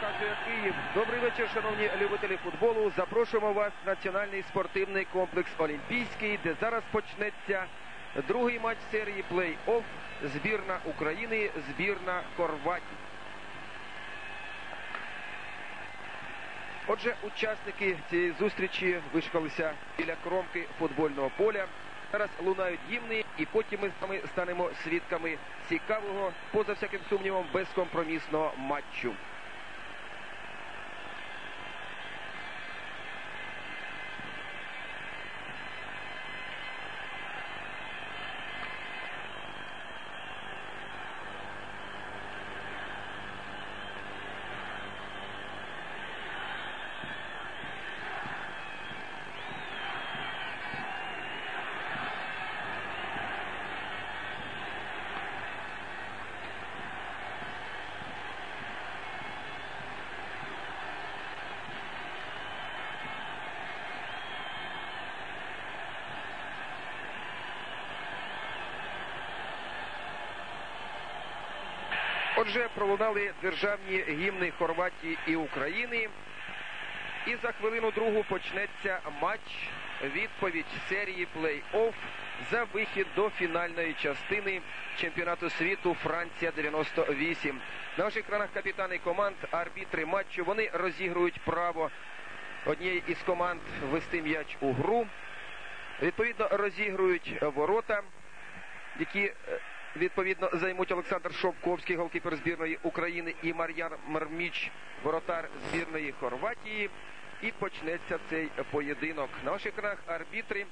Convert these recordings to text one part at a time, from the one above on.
показує Київ. Добрий вечір, шановні любителі футболу. Запрошуємо вас в національний спортивний комплекс «Олімпійський», де зараз почнеться другий матч серії плей-офф збірна України, збірна Хорватії. Отже, учасники цієї зустрічі вишкалися біля кромки футбольного поля. Зараз лунають гімни, і потім ми з вами станемо свідками цікавого, поза всяким сумнівом, безкомпромісного матчу. Отже, пролунали державні гімни Хорватії і України. І за хвилину другу почнеться матч, відповідь серії плей-офф за вихід до фінальної частини чемпіонату світу Франція-98. На ваших екранах капітани команд, арбітри матчу. Вони розігрують право однієї із команд ввести м'яч у гру. Відповідно, розігрують ворота, які відповідно займуть Олександр Шовковський, голкіпер збірної України, і Мар'ян Мрміч, воротар збірної Хорватії. І почнеться цей поєдинок. На ваших екранах арбітри.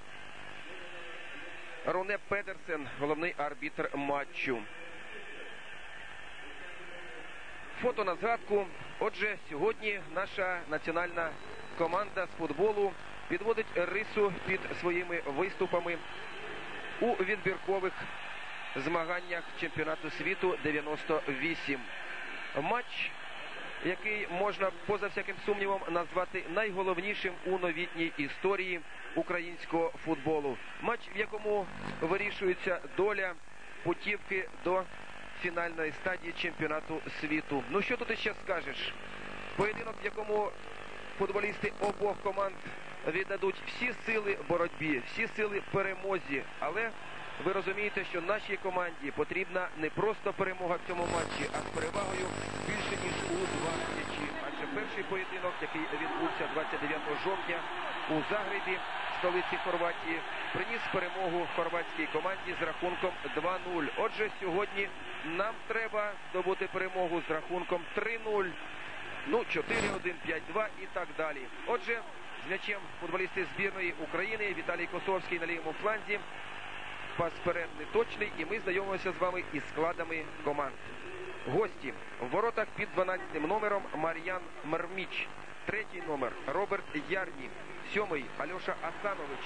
Руне Педерсен, головний арбітр матчу. Фото на згадку. Отже, сьогодні наша національна команда з футболу підводить рису під своїми виступами у відбіркових змаганнях чемпіонату світу 98. Матч, який можна поза всяким сумнівом назвати найголовнішим у новітній історії українського футболу. Матч, в якому вирішується доля путівки до фінальної стадії чемпіонату світу. Ну що тут іще скажеш? Поєдинок, в якому футболісти обох команд віддадуть всі сили боротьбі, всі сили перемозі, але ви розумієте, що нашій команді потрібна не просто перемога в цьому матчі, а з перевагою більше, ніж у 2 м'ячі. Адже перший поєдинок, який відбувся 29 жовтня у Загребі, столиці Хорватії, приніс перемогу хорватській команді з рахунком 2-0. Отже, сьогодні нам треба здобути перемогу з рахунком 3-0, 4-1, 5-2 і так далі. Отже, з м'ячем футболісти збірної України. Віталій Косовський на лівому фланзі. Пас вперед неточний, і ми знайомимося з вами із складами команд. Гості. В воротах під 12 номером Мар'ян Мрміч. 3-й номер Роберт Ярні. 7-й Альоша Асанович.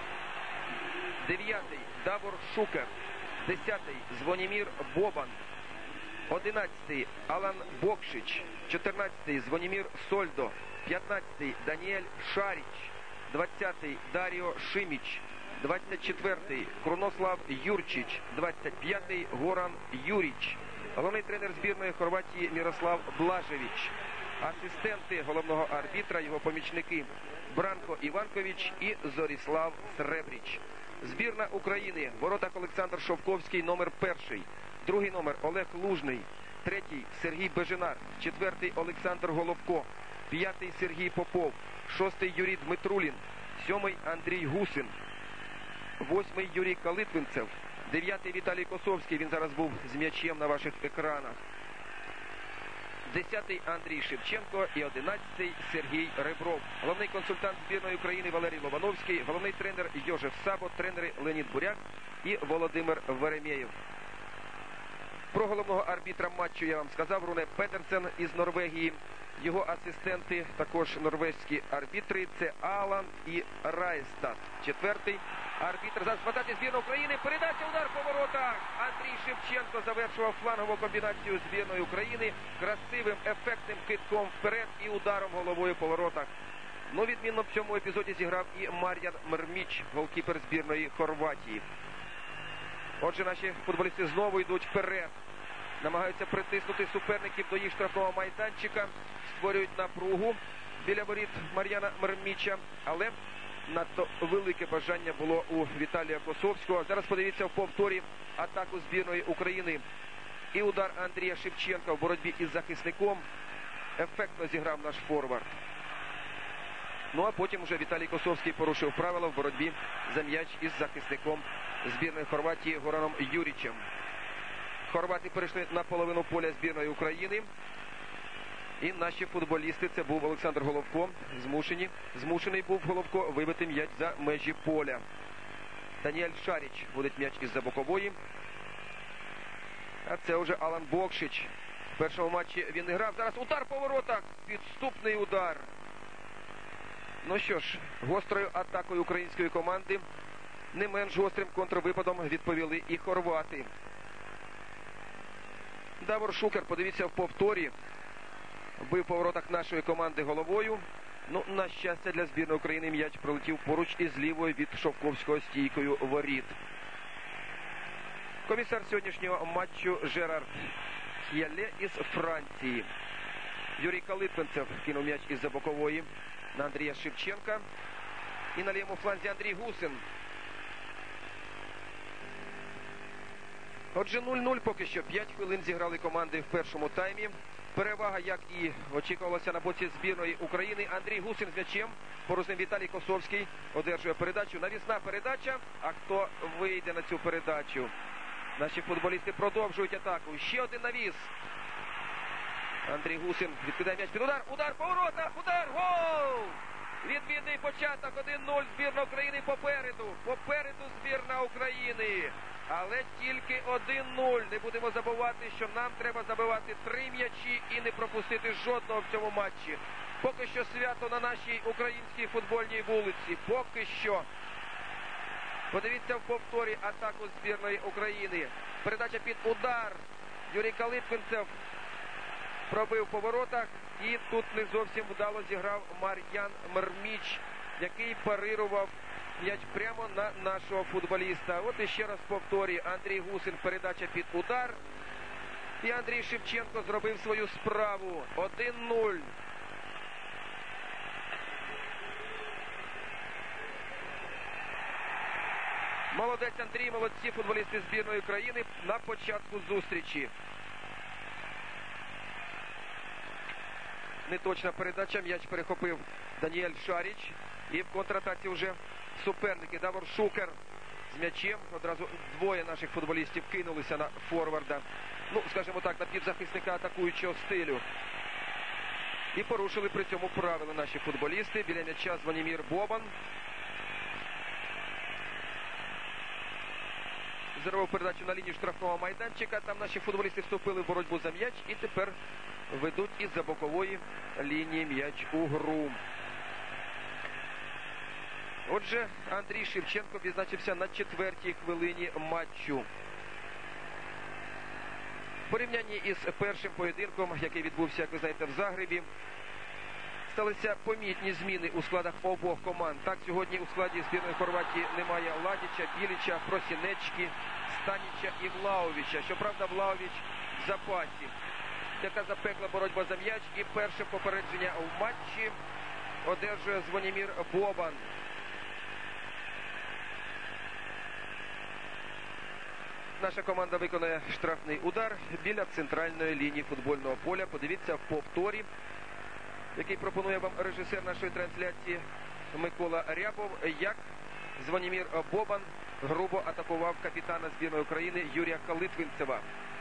9-й Давор Шукер. 10-й Звонімір Бобан. 11-й Алан Бокшич. 14-й Звонімір Сольдо. 15-й Даніель Шаріч. 20-й Даріо Шиміч. 24-й Крунослав Юрчич, 25-й Горан Юріч. Головний тренер збірної Хорватії Мірослав Блажевич. Асистенти головного арбітра, його помічники Бранко Іванкович і Зоріслав Сребріч. Збірна України. В воротах Олександр Шовковський, номер 1. 2-й номер Олег Лужний. 3-й Сергій Беженар. 4-й Олександр Головко. 5-й Сергій Попов. 6-й Юрій Дмитрулін. 7-й Андрій Гусин. 8-й Юрій Калитвинцев, 9-й Віталій Косовський, він зараз був з м'ячем на ваших екранах. 10-й Андрій Шевченко і 11-й Сергій Ребров. Головний консультант збірної України Валерій Лобановський, головний тренер Йожеф Сабо, тренери Леонід Буряк і Володимир Веремєєв. Про головного арбітра матчу я вам сказав, Руне Педерсен із Норвегії. Його асистенти, також норвезькі арбітри, це Алан і Райстад. 4-й арбітр. Зараз атаки збірної України. Передача, удар по воротах. Андрій Шевченко завершував флангову комбінацію збірної України красивим, ефектним кидком вперед і ударом головою по воротах. Відмінно в цьому епізоді зіграв і Мар'ян Мрміч, голкіпер збірної Хорватії. Отже, наші футболісти знову йдуть вперед. намагаються притиснути суперників до їх штрафного майданчика, створюють напругу біля воріт Мар'яна Мрміча, але надто велике бажання було у Віталія Косовського. Зараз подивіться в повторі атаку збірної України. І удар Андрія Шевченка в боротьбі із захисником. Ефектно зіграв наш форвард. Ну а потім вже Віталій Косовський порушив правила в боротьбі за м'яч із захисником збірної Хорватії Гораном Юрічем. Хорвати перейшли на половину поля збірної України. І наші футболісти, це був Олександр Головко, змушений був Головко вибити м'яч за межі поля. Даніель Шаріч вводить м'яч із-за бокової. А це вже Алан Бокшич. В першому матчі він не грав. Зараз удар по воротах. Підступний удар. Ну що ж, гострою атакою української команди не менш гострим контрвипадом відповіли і хорвати. Давор Шукер, подивіться в повторі, бив по воротах нашої команди головою. Ну, на щастя для збірної України, м'яч пролетів поруч із лівою від Шовковського стійкою воріт. Комісар сьогоднішнього матчу Жерар К'яле із Франції. Юрій Калитвинцев кинув м'яч із-за бокової на Андрія Шевченка. І на лівому фланзі Андрій Гусин. Отже, 0-0 поки що. 5 хвилин зіграли команди в першому таймі. Перевага, як і очікувалося на боці збірної України. Андрій Гусин з м'ячем. Поруч з ним Віталій Косовський одержує передачу. Навісна передача. А хто вийде на цю передачу? Наші футболісти продовжують атаку. Ще один навіс. Андрій Гусин відкидає м'яч під удар. Удар по воротах. Удар. Гол! Відмінний початок. 1-0. Збірна України попереду. Попереду збірна України. Але тільки 1-0. Не будемо забувати, що нам треба забивати 3 м'ячі і не пропустити жодного в цьому матчі. Поки що свято на нашій українській футбольній вулиці. Поки що. Подивіться в повторі атаку збірної України. Передача під удар. Юрій Калитвинцев пробив по воротах. І тут не зовсім вдало зіграв Мар'ян Мрміч, який парирував м'яч прямо на нашого футболіста. От іще раз повторюю. Андрій Гусин, передача під удар. І Андрій Шевченко зробив свою справу. 1-0. Молодець Андрій, молодці футболісти збірної країни на початку зустрічі. Неточна передача, м'яч перехопив Даніель Шаріч. І в контратаці вже суперники. Давор Шукер з м'ячем. Одразу двоє наших футболістів кинулися на форварда. Ну, скажімо так, на півзахисника атакуючого стилю. І порушили при цьому правила наші футболісти. Біля м'яча Звонімір Бобан. Зірвав передачу на лінію штрафного майданчика. Там наші футболісти вступили в боротьбу за м'яч і тепер ведуть із-за бокової лінії м'яч у гру. Отже, Андрій Шевченко відзначився на 4-й хвилині матчу. В порівнянні із першим поєдинком, який відбувся, як ви знаєте, в Загребі, сталися помітні зміни у складах обох команд. Так, сьогодні у складі збірної Хорватії немає Ладіча, Біліча, Просінечки, Станіча і Влаовича. Щоправда, Влаович в запасі. Така запекла боротьба за м'яч і перше попередження в матчі одержує Звонімір Бобан. Наша команда виконує штрафний удар біля центральної лінії футбольного поля. Подивіться в повторі, який пропонує вам режисер нашої трансляції Микола Рябов, як Звонімір Бобан грубо атакував капітана збірної України Юрія Калитвинцева.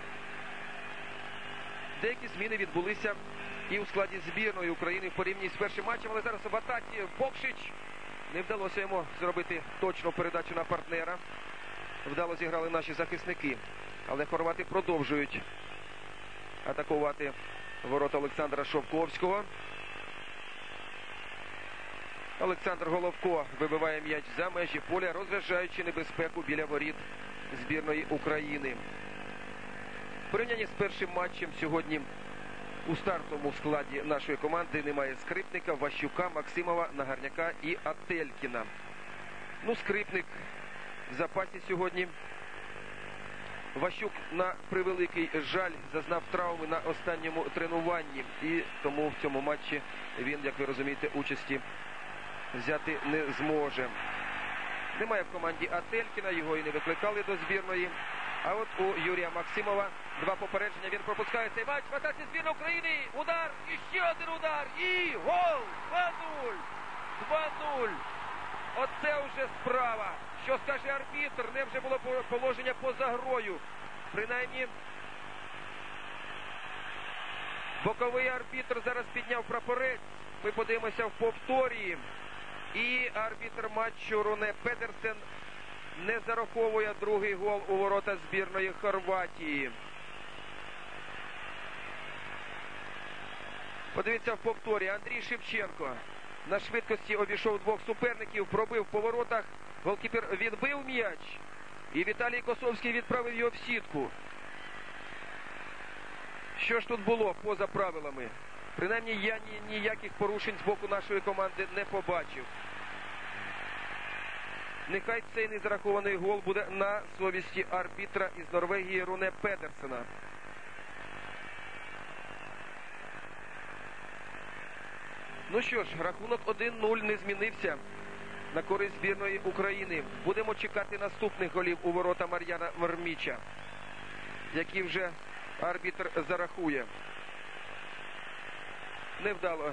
Деякі зміни відбулися і у складі збірної України в порівнянні з першим матчем, але зараз в атаці Бокшич. Не вдалося йому зробити точну передачу на партнера. Вдало зіграли наші захисники. Але хорвати продовжують атакувати ворота Олександра Шовковського. Олександр Головко вибиває м'яч за межі поля, розряджаючи небезпеку біля воріт збірної України. В порівнянні з першим матчем сьогодні у стартовому складі нашої команди немає Скрипника, Ващука, Максимова, Нагарняка і Ателькіна. Ну, Скрипник в запасі сьогодні. Ващук, на превеликий жаль, зазнав травми на останньому тренуванні. І тому в цьому матчі він, як ви розумієте, участі взяти не зможе. Немає в команді Ателькіна, його і не викликали до збірної. А от у Юрія Максимова два попередження, він пропускає цей матч. В атаці збірної України, удар, і ще один удар, і гол! 2-0! 2-0! Оце вже справа. Що скаже арбітр? Невже було положення поза грою? Принаймні, боковий арбітр зараз підняв прапорець. Ми подивимося в повторі. І арбітр матчу Руне Педерсен не зараховує другий гол у ворота збірної Хорватії. Подивіться в повторі. Андрій Шевченко на швидкості обійшов двох суперників, пробив по воротах. Голкіпер відбив м'яч. І Віталій Косовський відправив його в сітку. Що ж тут було поза правилами? Принаймні я ніяких порушень з боку нашої команди не побачив. Нехай цей незарахований гол буде на совісті арбітра із Норвегії Руне Педерсена. Ну що ж, рахунок 1-0 не змінився на користь збірної України. Будемо чекати наступних голів у ворота Мар'яна Верміча, які вже арбітр зарахує. Невдало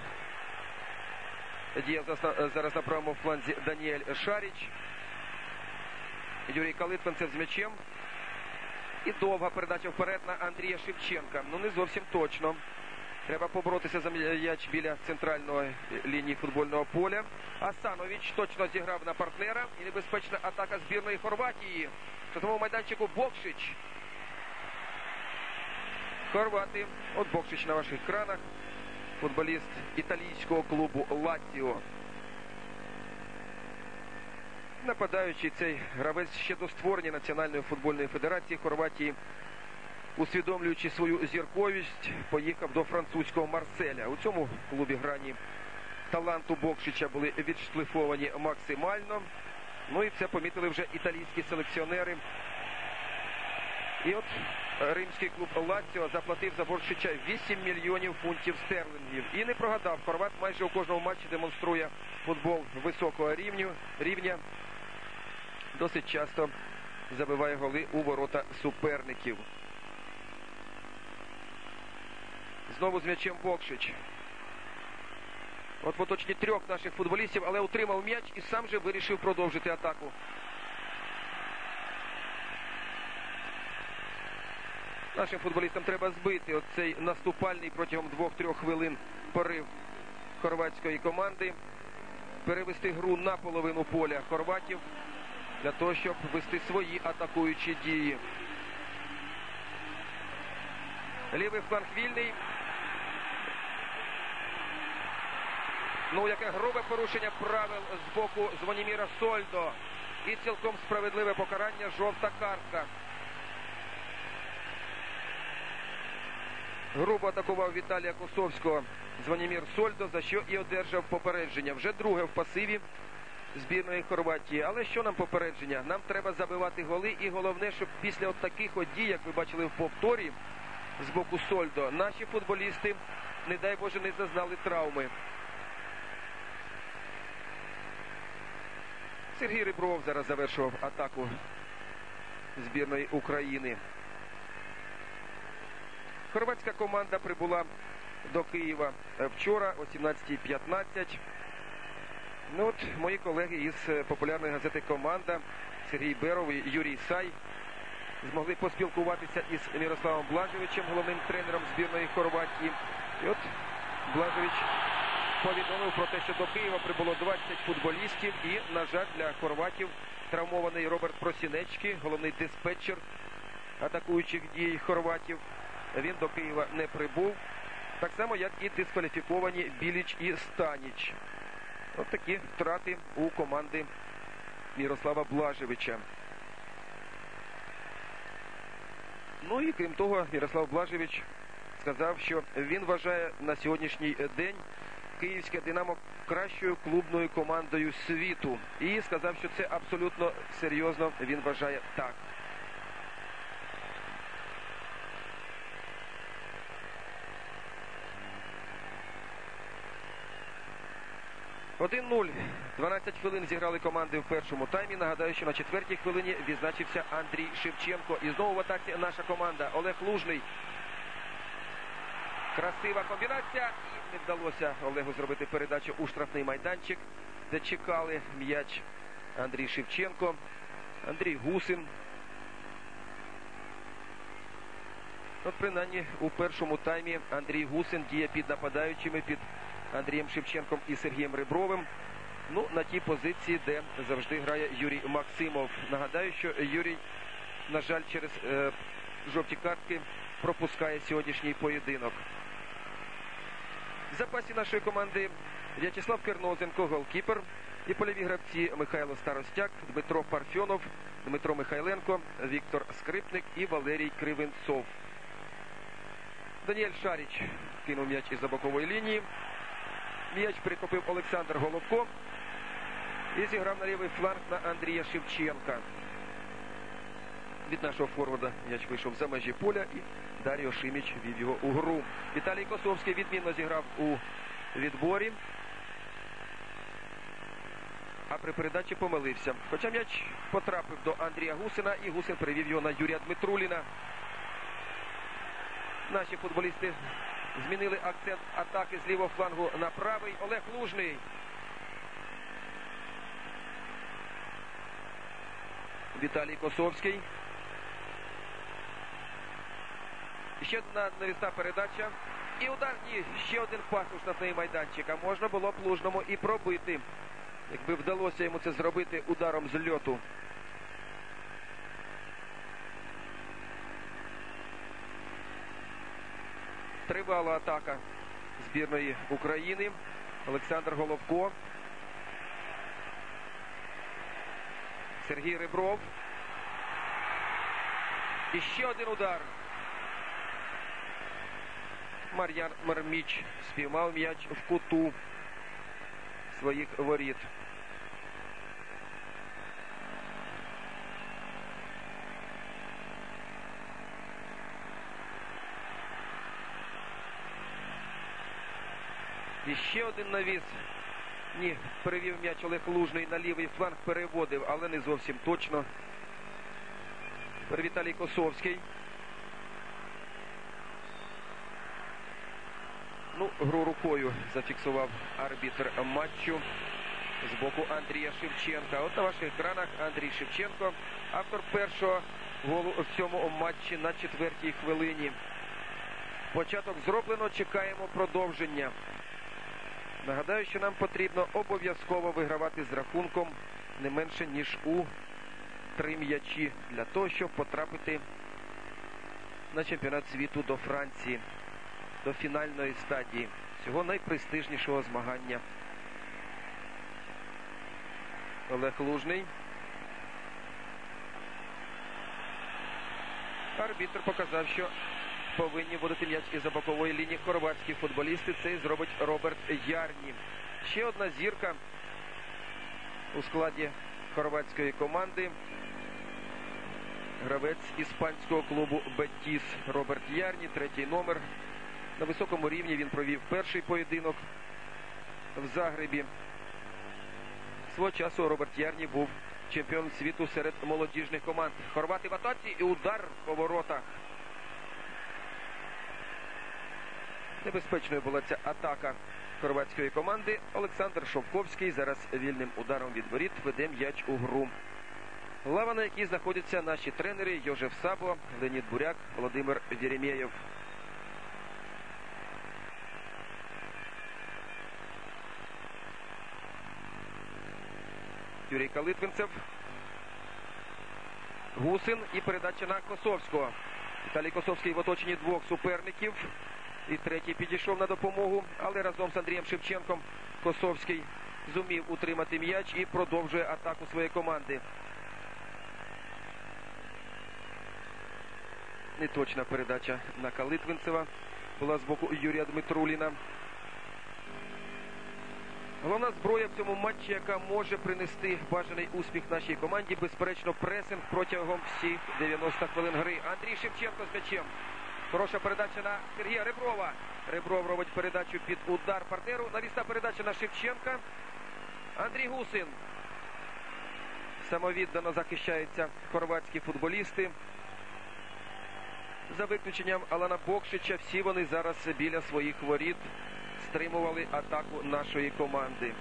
діє зараз на правому фланзі Даніель Шаріч. Юрій Калитвинцев з м'ячем. І довга передача вперед на Андрія Шевченка. Ну не зовсім точно. Треба поборотися за м'яч біля центральної лінії футбольного поля. Асанович точно зіграв на партнера. І небезпечна атака збірної Хорватії. В штрафному майданчику Бокшич. Хорвати. От Бокшич на ваших екранах. Футболіст італійського клубу Лаціо. Нападаючий цей гравець ще до створення Національної футбольної федерації Хорватії, усвідомлюючи свою зірковість, поїхав до французького Марселя. У цьому клубі грані таланту Бокшича були відшліфовані максимально. Ну і це помітили вже італійські селекціонери. І от римський клуб Лаціо заплатив за Бокшича 8 мільйонів фунтів стерлингів. І не прогадав. Хорват майже у кожному матчі демонструє футбол високого рівня. Досить часто забиває голи у ворота суперників. Знову з м'ячем Бокшич. От в оточенні трьох наших футболістів, але утримав м'яч і сам же вирішив продовжити атаку. Нашим футболістам треба збити оцей наступальний протягом 2-3 хвилин порив хорватської команди. Перевести гру на половину поля хорватів для того, щоб вести свої атакуючі дії. Лівий фланг вільний. Ну, яке грубе порушення правил з боку Звоніміра Сольдо. І цілком справедливе покарання, жовта картка. Грубо атакував Віталія Косовського Звонімір Сольдо, за що і одержав попередження. Вже друге в пасиві збірної Хорватії. Але що нам попередження? Нам треба забивати голи, і головне, щоб після от таких дій, як ви бачили в повторі з боку Сольдо, наші футболісти, не дай Боже, не зазнали травми. Сергій Ребров зараз завершував атаку збірної України. Хорватська команда прибула до Києва вчора о 17:15. Ну от мої колеги із популярної газети «Команда» Сергій Беров і Юрій Сай змогли поспілкуватися із Мірославом Блажевичем, головним тренером збірної Хорватії. І от Блажевич повідомив про те, що до Києва прибуло 20 футболістів і, на жаль, для хорватів травмований Роберт Просінечки, головний диспетчер атакуючих дій хорватів. Він до Києва не прибув. Так само, як і дискваліфіковані Біліч і Станіч. От такі втрати у команди Мірослава Блажевича. Ну і крім того, Мірослав Блажевич сказав, що він вважає на сьогоднішній день київське «Динамо» кращою клубною командою світу. І сказав, що це абсолютно серйозно він вважає так. 1-0. 12 хвилин зіграли команди в першому таймі. Нагадаю, що на 4-й хвилині відзначився Андрій Шевченко. І знову в атаці наша команда. Олег Лужний. Красива комбінація. І не вдалося Олегу зробити передачу у штрафний майданчик, де чекали м'яч Андрій Шевченко, Андрій Гусин. От принаймні у першому таймі Андрій Гусин діє під нападаючими, під Андрієм Шевченком і Сергієм Ребровим. Ну, на тій позиції, де завжди грає Юрій Максимов. Нагадаю, що Юрій, на жаль, через жовті картки пропускає сьогоднішній поєдинок. В запасі нашої команди В'ячеслав Кернозенко, голкіпер, і польові гравці Михайло Старостяк, Дмитро Парфьонов, Дмитро Михайленко, Віктор Скрипник і Валерій Кривенцов. Даніель Шаріч кинув м'яч із-за бокової лінії. М'яч перехопив Олександр Головко і зіграв на лівий фланг на Андрія Шевченка. Від нашого форварда м'яч вийшов за межі поля і Даріо Шиміч вів його у гру. Віталій Косовський відмінно зіграв у відборі, а при передачі помилився. Хоча м'яч потрапив до Андрія Гусина, і Гусин перевів його на Юрія Дмитруліна. Наші футболісти змінили акцент атаки з лівого флангу на правий. Олег Лужний. Віталій Косовський. Ще одна навісна передача. І удар. Ні, ще один пас у штрафний майданчик. А можна було б Лужному і пробити, якби вдалося йому це зробити ударом з льоту. Тривала атака збірної України. Олександр Головко. Сергій Ребров. І ще один удар. Мар'ян Марміч спіймав м'яч в куту своїх воріт. І ще один навіс. Ні, перевів м'яч Олег Лужний на лівий фланг, переводив, але не зовсім точно. Тепер Віталій Косовський. Ну, гру рукою зафіксував арбітр матчу з боку Андрія Шевченка. От на ваших екранах Андрій Шевченко, автор першого голу в цьому матчі на 4-й хвилині. Початок зроблено, чекаємо продовження. Нагадаю, що нам потрібно обов'язково вигравати з рахунком не менше, ніж у 3 м'ячі, для того, щоб потрапити на чемпіонат світу до Франції, до фінальної стадії цього найпрестижнішого змагання. Олег Лужний. Арбітр показав, що повинні вводити м'яч із-за бокової лінії хорватські футболісти. Це і зробить Роберт Ярні. Ще одна зірка у складі хорватської команди. Гравець іспанського клубу Бетіс Роберт Ярні, 3-й номер. На високому рівні він провів перший поєдинок в Загребі. Свого часу Роберт Ярні був чемпіоном світу серед молодіжних команд. Хорвати в атаці і удар по воротах. Небезпечною була ця атака хорватської команди. Олександр Шовковський зараз вільним ударом від воріт веде м'яч у гру. Лава, на якій знаходяться наші тренери Йожеф Сабо, Леонід Буряк, Володимир Єремєєв. Юрій Калитвинцев. Гусин і передача на Косовського. Віталій Косовський в оточенні двох суперників. І третій підійшов на допомогу, але разом з Андрієм Шевченком Косовський зумів утримати м'яч і продовжує атаку своєї команди. Неточна передача на Калитвинцева була з боку Юрія Дмитруліна. Головна зброя в цьому матчі, яка може принести бажаний успіх нашій команді, безперечно, пресинг протягом всіх 90 хвилин гри. Андрій Шевченко з м'ячем. Хороша передача на Сергія Реброва. Ребров робить передачу під удар партнеру. Навісна передача на Шевченка. Андрій Гусин. Самовіддано захищаються хорватські футболісти. За виключенням Алана Бокшича, всі вони зараз біля своїх воріт стримували атаку нашої команди.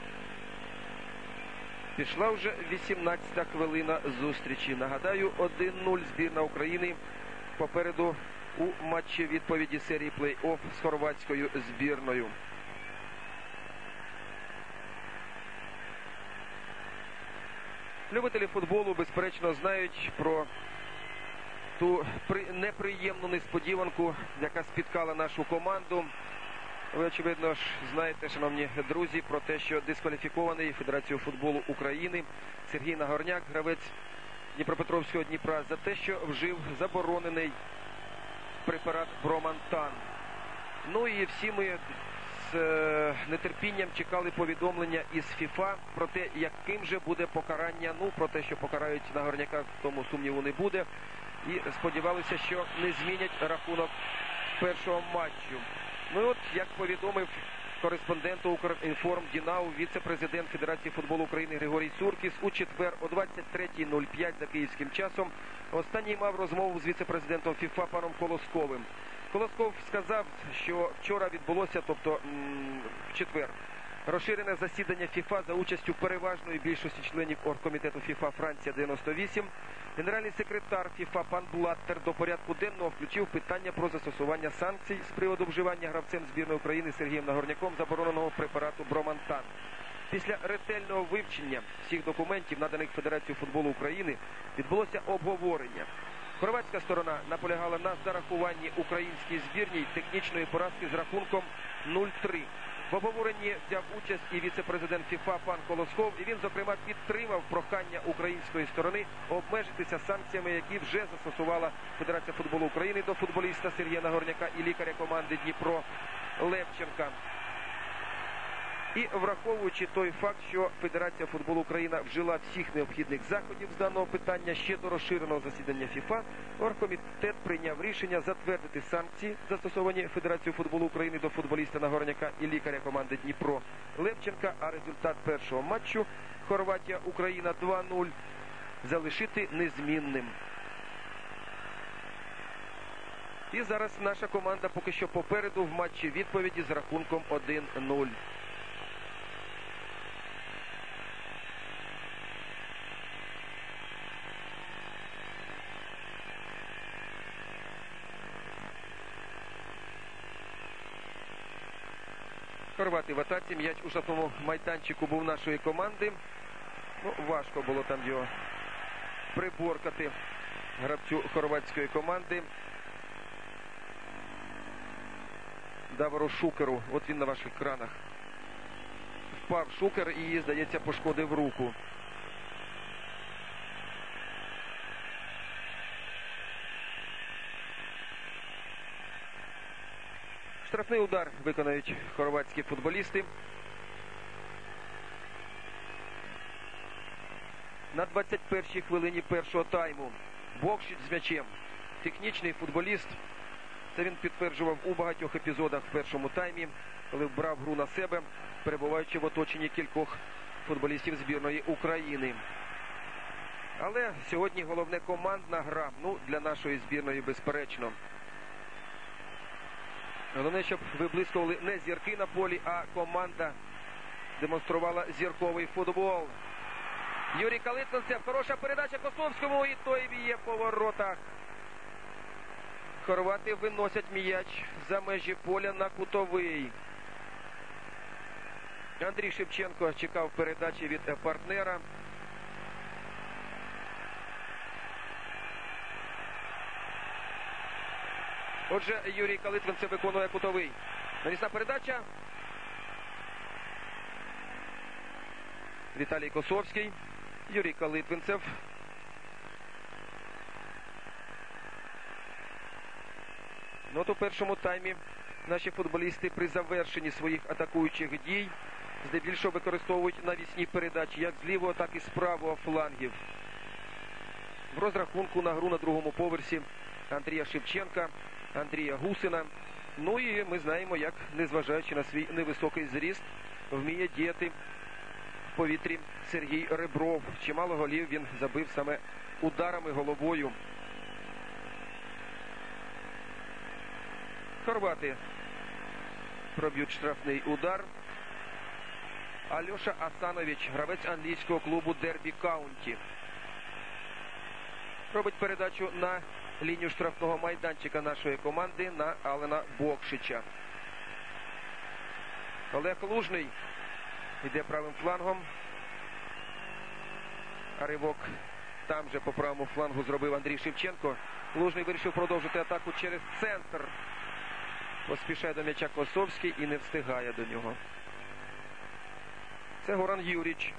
Пішла вже 18-та хвилина зустрічі. Нагадаю, 1-0 збірна України попереду у матчі відповіді серії плей-офф з хорватською збірною. Любителі футболу, безперечно, знають про ту неприємну несподіванку, яка спіткала нашу команду. Ви, очевидно ж, знаєте, шановні друзі, про те, що дискваліфікований Федерацією футболу України Сергій Нагорняк, гравець Дніпропетровського Дніпра, за те, що вжив заборонений препарат Бромантан. Ну і всі ми з нетерпінням чекали повідомлення із ФІФА про те, яким же буде покарання. Ну, про те, що покарають Нагорняка, в тому сумніву не буде. І сподівалися, що не змінять рахунок першого матчу. Ну і от, як повідомив кореспонденту Укрінформ Дінау віце-президент Федерації футболу України Григорій Суркіс, у четвер о 23:05 за київським часом останній мав розмову з віце-президентом ФІФА паном Колосковим. Колосков сказав, що вчора відбулося, тобто в четвер, розширене засідання ФІФА за участю переважної більшості членів оргкомітету ФІФА Франція 98. Генеральний секретар ФІФА пан Блаттер до порядку денного включив питання про застосування санкцій з приводу вживання гравцем збірної України Сергієм Нагорняком забороненого препарату Бромантан. Після ретельного вивчення всіх документів, наданих Федерацією футболу України, відбулося обговорення. Хорватська сторона наполягала на зарахуванні українській збірній технічної поразки з рахунком 0-3. В обговоренні взяв участь і віце-президент ФІФА пан Колосков, і він, зокрема, підтримав прохання української сторони обмежитися санкціями, які вже застосувала Федерація футболу України до футболіста Сергія Нагорняка і лікаря команди Дніпро Левченка. І враховуючи той факт, що Федерація футболу України вжила всіх необхідних заходів з даного питання, ще до розширеного засідання ФІФА, оргкомітет прийняв рішення затвердити санкції, застосовані Федерацією футболу України до футболіста Нагорняка і лікаря команди Дніпро Левченка, а результат першого матчу Хорватія-Україна 2-0 залишити незмінним. І зараз наша команда поки що попереду в матчі відповіді з рахунком 1-0. Хорвати в атаці. М'яч у штрафному майданчику був нашої команди. Ну, важко було там його приборкати гравцю хорватської команди. Давору Шукеру. От він на ваших екранах. Впав Шукер і, здається, пошкодив руку. Штрафний удар виконають хорватські футболісти. На 21-й хвилині першого тайму Бокшич з м'ячем. Технічний футболіст. Це він підтверджував у багатьох епізодах в першому таймі, коли брав гру на себе, перебуваючи в оточенні кількох футболістів збірної України. Але сьогодні головне командна гра. Ну, для нашої збірної безперечно. Головне, щоб виблискували не зірки на полі, а команда демонструвала зірковий футбол. Юрій Калитвинцев, хороша передача Косовському, і той б'є по воротах. Хорвати виносять м'яч за межі поля на кутовий. Андрій Шевченко чекав передачі від партнера. Отже, Юрій Калитвинцев виконує кутовий. Навісна передача. Віталій Косовський. Юрій Калитвинцев. Ну, от у першому таймі наші футболісти при завершенні своїх атакуючих дій здебільшого використовують навісні передачі як з лівого, так і з правого флангів. В розрахунку на гру на другому поверсі Андрія Шевченка, Андрія Гусина. Ну і ми знаємо, як, незважаючи на свій невисокий зріст, вміє діяти в повітрі Сергій Ребров. Чимало голів він забив саме ударами головою. Хорвати проб'ють штрафний удар. Альоша Асанович, гравець англійського клубу Дербі Каунті, робить передачу на лінію штрафного майданчика нашої команди на Алена Бокшича. Олег Лужний йде правим флангом. Ривок там же по правому флангу зробив Андрій Шевченко. Лужний вирішив продовжити атаку через центр. Поспішає до м'яча Косовський і не встигає до нього. Це Горан Юріч.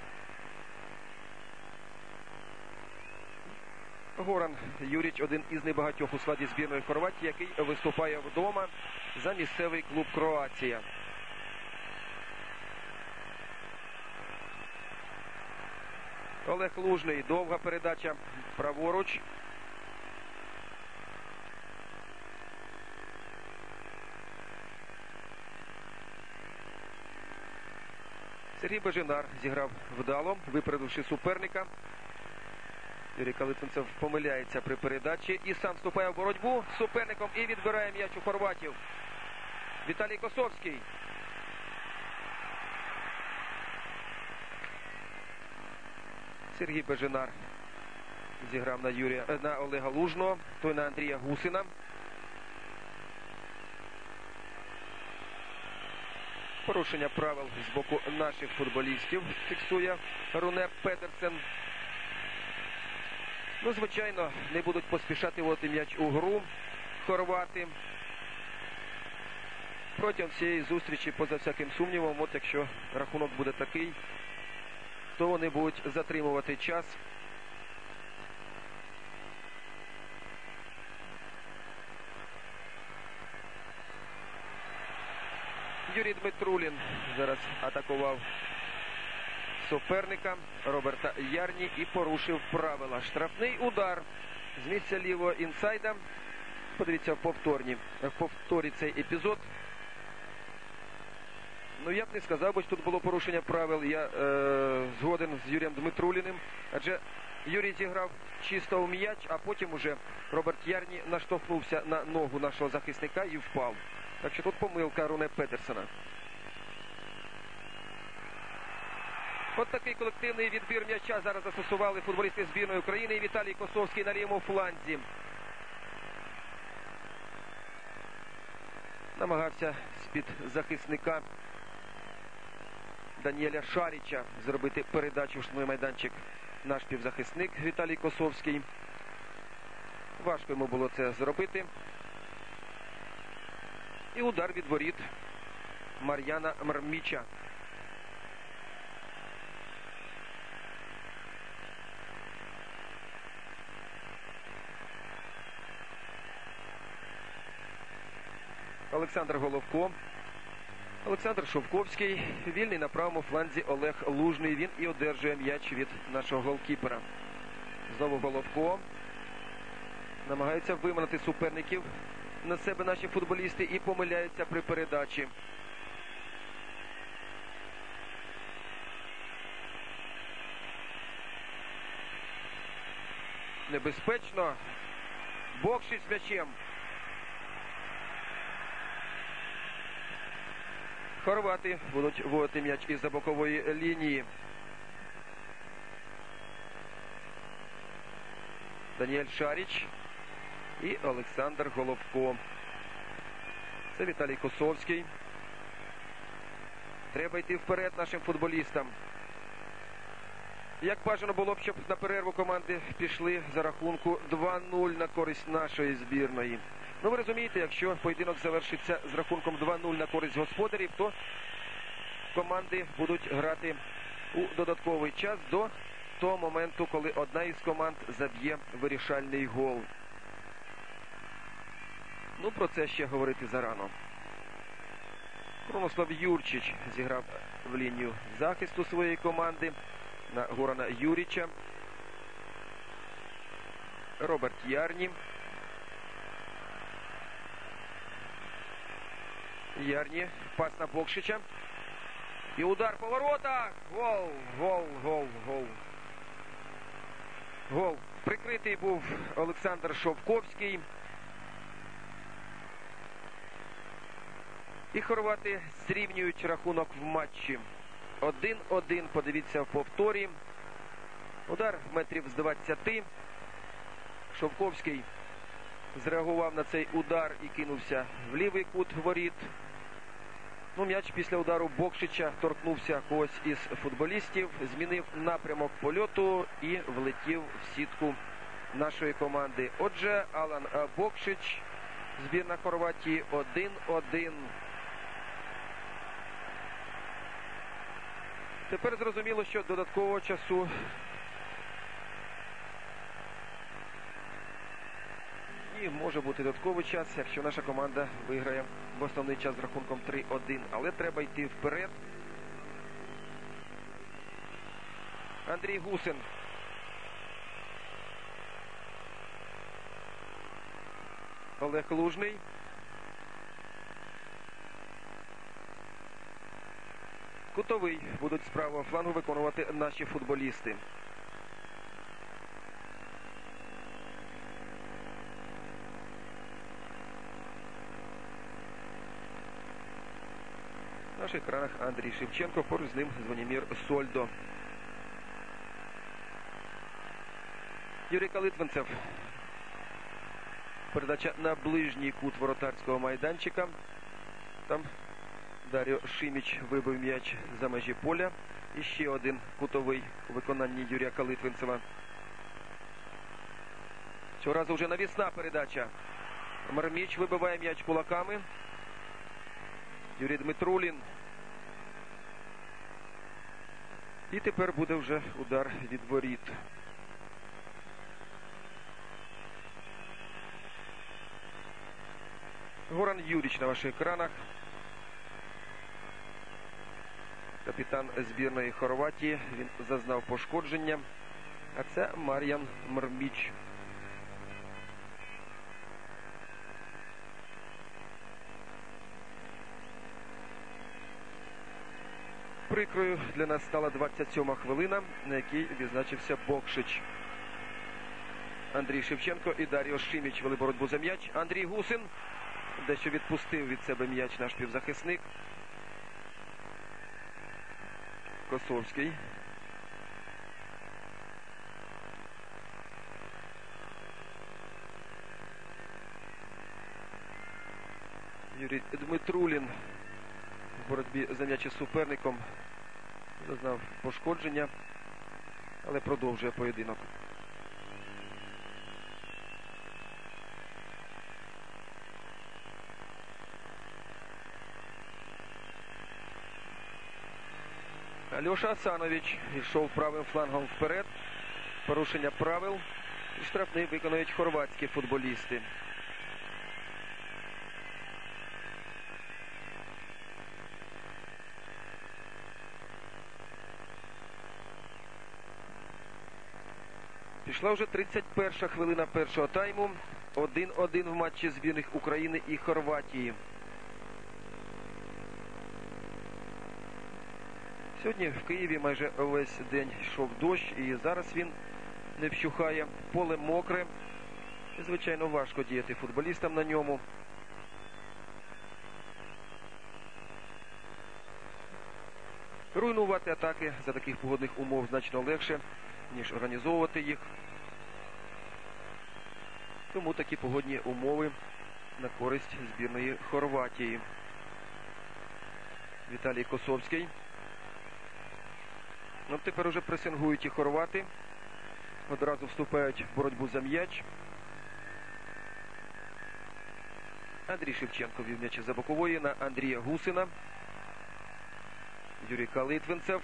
Горан Юріч – один із небагатьох у складі збірної Хорватії, який виступає вдома за місцевий клуб Кроація. Олег Лужний. Довга передача праворуч. Сергій Беженар зіграв вдало, випередивши суперника. Юрій Калитвинцев помиляється при передачі і сам вступає в боротьбу з суперником і відбирає м'яч у хорватів. Віталій Косовський. Сергій Беженар зіграв на Олега Лужного, той на Андрія Гусина. Порушення правил з боку наших футболістів фіксує Руне Петерсен. Ну, звичайно, не будуть поспішати вводити м'яч у гру хорвати. Протягом цієї зустрічі, поза всяким сумнівом, от якщо рахунок буде такий, то вони будуть затримувати час. Юрій Дмитрулін зараз атакував суперника Роберта Ярні і порушив правила. Штрафний удар з місця лівого інсайда. Подивіться в повторі цей епізод. Ну, я б не сказав, бо тут було порушення правил. Я згоден з Юрієм Дмитруліним. Адже Юрій зіграв чисто у м'яч, а потім уже Роберт Ярні наштовхнувся на ногу нашого захисника і впав. Так що тут помилка Руне Петерсена. От такий колективний відбір м'яча зараз застосували футболісти збірної України і Віталій Косовський на лівому фланзі. Намагався з-під захисника Даніеля Шаріча зробити передачу в штрафний майданчик наш півзахисник Віталій Косовський. Важко йому було це зробити. І удар від воріт Мар'яна Мрміча. Олександр Головко. Олександр Шовковський. Вільний на правому фланзі Олег Лужний. Він і одержує м'яч від нашого голкіпера. Знову Головко. Намагаються виманити суперників на себе наші футболісти і помиляються при передачі. Небезпечно. Бокшич з м'ячем. Хорвати будуть вводити м'яч із-за бокової лінії. Даніель Шаріч і Олександр Головко. Це Віталій Косовський. Треба йти вперед нашим футболістам. Як бажано було б, щоб на перерву команди пішли за рахунку 2-0 на користь нашої збірної. Ну, ви розумієте, якщо поєдинок завершиться з рахунком 2-0 на користь господарів, то команди будуть грати у додатковий час до того моменту, коли одна із команд заб'є вирішальний гол. Ну, про це ще говорити зарано. Кронослав Юрчич зіграв в лінію захисту своєї команди на Горана Юріча. Роберт Ярні. Ярні. Пас на Бокшича. І удар по воротах. Гол, гол, гол, гол. Гол. Прикритий був Олександр Шовковський. І хорвати зрівнюють рахунок в матчі. 1-1. Подивіться в повторі. Удар метрів з 20. Шовковський зреагував на цей удар і кинувся в лівий кут воріт. Ну, м'яч після удару Бокшича торкнувся когось із футболістів, змінив напрямок польоту і влетів в сітку нашої команди. Отже, Алан Бокшич, збірна Хорватії, 1-1. Тепер зрозуміло, що додаткового часу і може бути додатковий час, якщо наша команда виграє в основний час з рахунком 3-1. Але треба йти вперед. Андрій Гусин. Олег Лужний. Кутовий будуть з правого флангу виконувати наші футболісти. На наших екранах Андрій Шевченко, поруч з ним Звонімір Сольдо. Юрій Калитвинцев. Передача на ближній кут воротарського майданчика. Там Дар'о Шиміч вибив м'яч за межі поля. І ще один кутовий у виконанні Юрія Калитвинцева. Цього разу вже навісна передача. Марміч вибиває м'яч кулаками. Юрій Дмитрулін. І тепер буде вже удар від воріт. Горан Юріч на ваших екранах. Капітан збірної Хорватії. Він зазнав пошкодження. А це Мар'ян Мрміч. Прикрою для нас стала 27-ма хвилина, на якій відзначився Бокшич. Андрій Шевченко і Дар'о Шиміч вели боротьбу за м'яч. Андрій Гусин дещо відпустив від себе м'яч наш півзахисник. Косовський. Юрій Дмитрулін в боротьбі за м'яч із суперником зазнав пошкодження, але продовжує поєдинок. Альоша Асанович йшов правим флангом вперед. Порушення правил. І штрафний виконують хорватські футболісти. Пішла вже 31-ша хвилина першого тайму. 1-1 в матчі збірних України і Хорватії. Сьогодні в Києві майже весь день йшов дощ, і зараз він не вщухає. Поле мокре. І, звичайно, важко діяти футболістам на ньому. Руйнувати атаки за таких погодних умов значно легше, ніж організовувати їх. Тому такі погодні умови на користь збірної Хорватії. Віталій Косовський. Ну, тепер уже пресингують і хорвати. Одразу вступають в боротьбу за м'яч. Андрій Шевченко вів м'яч за бокової на Андрія Гусина. Юрій Калитвинцев.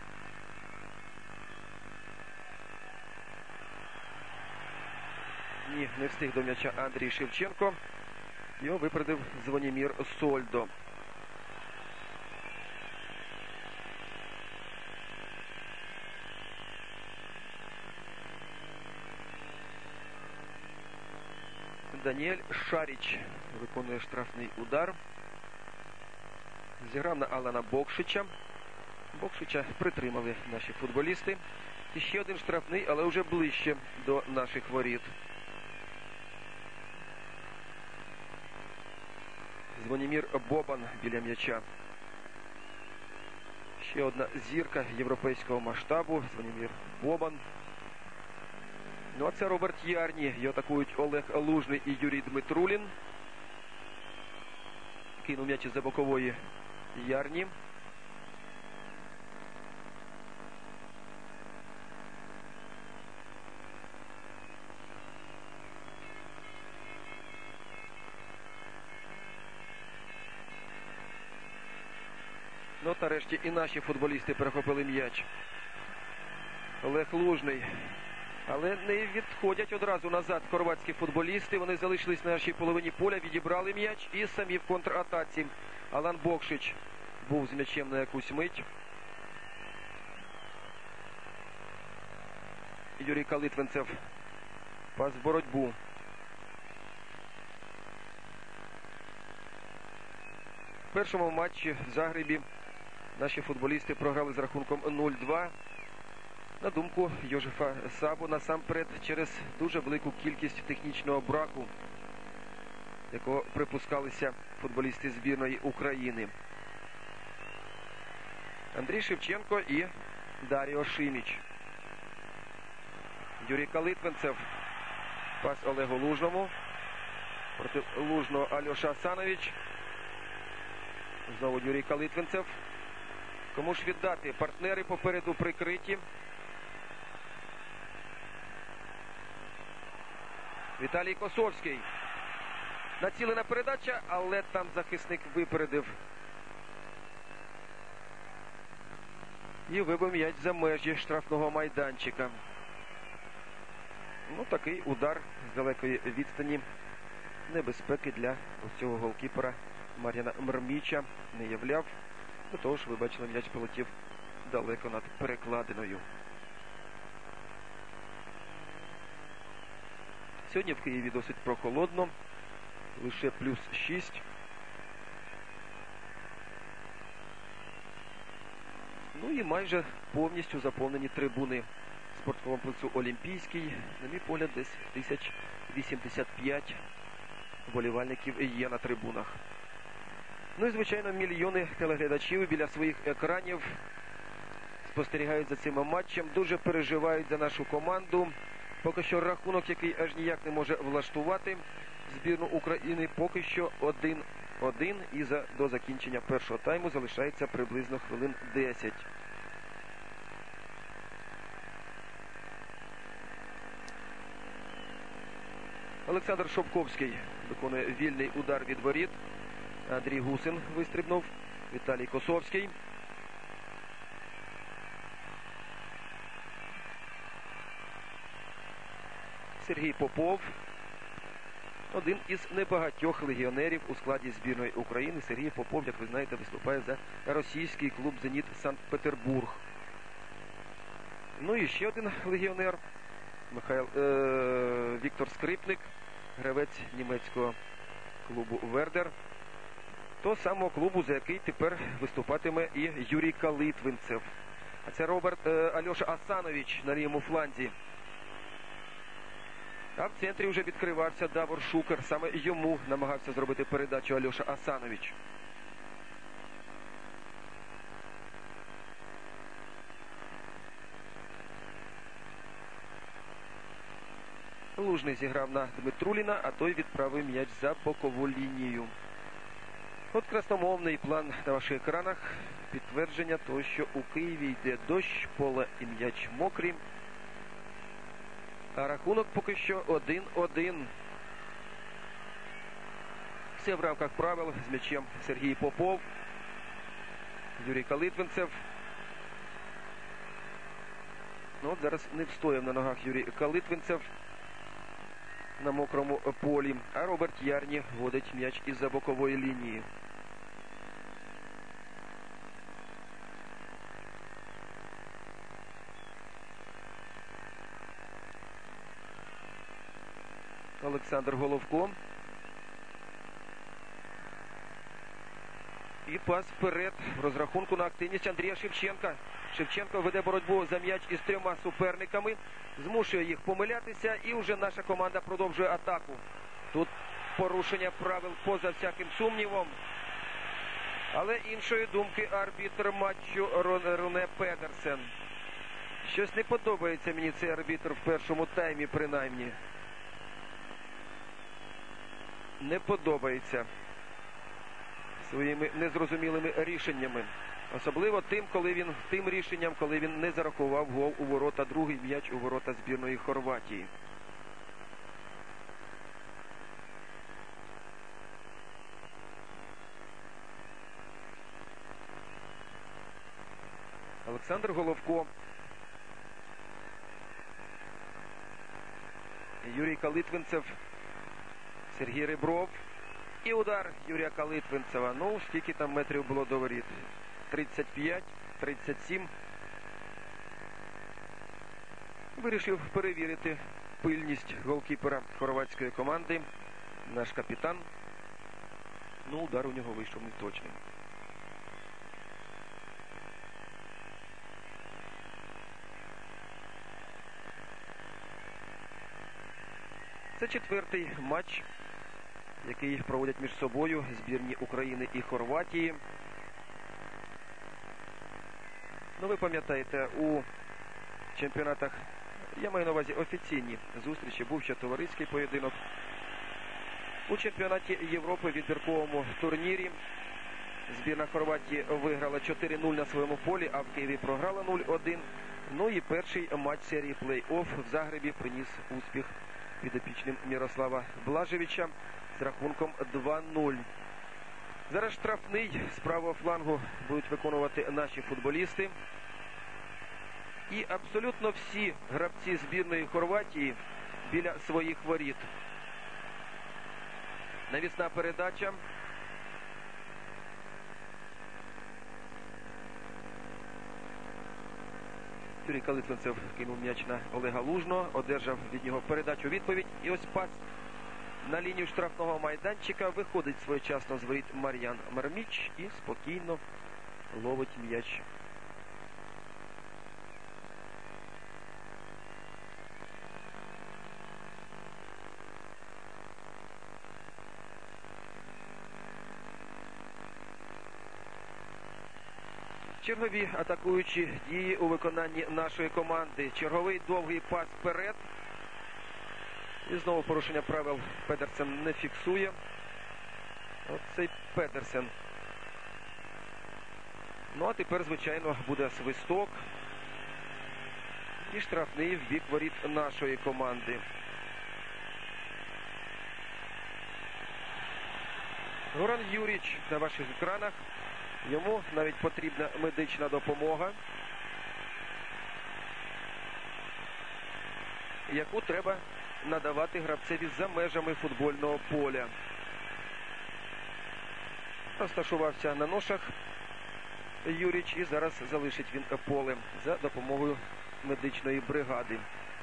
Ні, не встиг до м'яча Андрій Шевченко. Його випередив Звонімір Сольдо. Даніель Шаріч виконує штрафний удар. Зіграв на Алана Бокшича. Бокшича притримали наші футболісти. І ще один штрафний, але вже ближче до наших воріт. Звонімір Бобан біля м'яча. Ще одна зірка європейського масштабу. Звонімір Бобан. Ну а це Роберт Ярні. Його атакують Олег Лужний і Юрій Дмитрулін. Кинув м'яч із-за бокової Ярні. Ну, нарешті і наші футболісти перехопили м'яч. Олег Лужний. Але не відходять одразу назад хорватські футболісти. Вони залишились на нашій половині поля, відібрали м'яч і самі в контратаці. Алан Бокшич був з м'ячем на якусь мить. Юрій Калитвинцев. Пас в боротьбу. В першому матчі в Загребі наші футболісти програли з рахунком 0-2. На думку Йожефа Сабо, насамперед через дуже велику кількість технічного браку, якого припускалися футболісти збірної України. Андрій Шевченко і Даріо Шиміч. Юрій Калитвинцев. Пас Олегу Лужному. Проти Лужного Альоша Асанович. Знову Юрій Калитвинцев. Кому ж віддати? Партнери попереду прикриті. Віталій Косовський. Націлена передача, але там захисник випередив. І вибив м'яч за межі штрафного майданчика. Ну, такий удар з далекої відстані небезпеки для цього голкіпера Мар'яна Мрміча не являв. До того ж, ви бачили, м'яч полетів далеко над перекладиною. Сьогодні в Києві досить прохолодно. Лише плюс 6. Ну і майже повністю заповнені трибуни спорткомплексу Олімпійський. На мій погляд, десь 1085 вболівальників є на трибунах. Ну і, звичайно, мільйони телеглядачів біля своїх екранів спостерігають за цим матчем, дуже переживають за нашу команду. Поки що рахунок, який аж ніяк не може влаштувати збірну України, поки що 1-1. І до закінчення першого тайму залишається приблизно хвилин 10. Олександр Шопковський виконує вільний удар від воріт. Андрій Гусин вистрибнув. Віталій Косовський. Сергій Попов. Один із небагатьох легіонерів у складі збірної України. Сергій Попов, як ви знаєте, виступає за російський клуб «Зеніт» Санкт-Петербург. Ну і ще один легіонер. Віктор Скрипник, гравець німецького клубу «Вердер». Того самого клубу, за який тепер виступатиме і Юрій Калитвинцев. А це Альоша Асанович на лівому фланзі. А в центрі вже відкривався Давор Шукер. Саме йому намагався зробити передачу Альоша Асанович. Лужний зіграв на Дмитруліна, а той відправив м'яч за бокову лінію. От красномовний план на ваших екранах. Підтвердження того, що у Києві йде дощ, поле і м'яч мокрі. А рахунок поки що 1-1. Все в рамках правил. З м'ячем Сергій Попов. Юрій Калитвинцев. Ну, от зараз не встояв на ногах Юрій Калитвинцев на мокрому полі. А Роберт Ярні вводить м'яч із-за бокової лінії. Олександр Головко. І пас вперед в розрахунку на активність Андрія Шевченка. Шевченко веде боротьбу за м'яч із 3 суперниками. Змушує їх помилятися. І вже наша команда продовжує атаку. Тут порушення правил поза всяким сумнівом. Але іншої думки арбітр матчу Руне Педерсен. Щось не подобається мені цей арбітр в першому таймі принаймні. Не подобається своїми незрозумілими рішеннями. Особливо тим рішенням, коли він не зарахував гол у ворота, другий м'яч у ворота збірної Хорватії. Олександр Головко. Юрій Калитвинцев. Сергій Ребров. І удар Юрія Калитвинцева. Ну, скільки там метрів було до воріт? 35, 37. Вирішив перевірити пильність голкіпера хорватської команди. Наш капітан. Ну, удар у нього вийшов неточним. Це 4-й матч, який проводять між собою збірні України і Хорватії. Ну, ви пам'ятаєте, у чемпіонатах, я маю на увазі офіційні зустрічі, був ще товариський поєдинок. У чемпіонаті Європи відбірковому турнірі збірна Хорватії виграла 4-0 на своєму полі, а в Києві програла 0-1. Ну і перший матч серії плей-офф в Загребі приніс успіх підопічним Мірослава Блажевича з рахунком 2-0. Зараз штрафний з правого флангу будуть виконувати наші футболісти. І абсолютно всі гравці збірної Хорватії біля своїх воріт. Навісна передача. Юрій Калитвинцев кинув м'яч на Олега Лужного, одержав від нього передачу відповідь. І ось пас на лінію штрафного майданчика. Виходить своєчасно з воріт Мар'ян Марміч і спокійно ловить м'яч. Чергові атакуючі дії у виконанні нашої команди. Черговий довгий пас вперед. І знову порушення правил Педерсен не фіксує. Оцей Педерсен. Ну а тепер, звичайно, буде свисток. І штрафний в бік воріт нашої команди. Горан Юріч на ваших екранах. Йому навіть потрібна медична допомога, яку треба надавати гравцеві за межами футбольного поля. Розташувався на ношах Юріч і зараз залишить він поле за допомогою медичної бригади.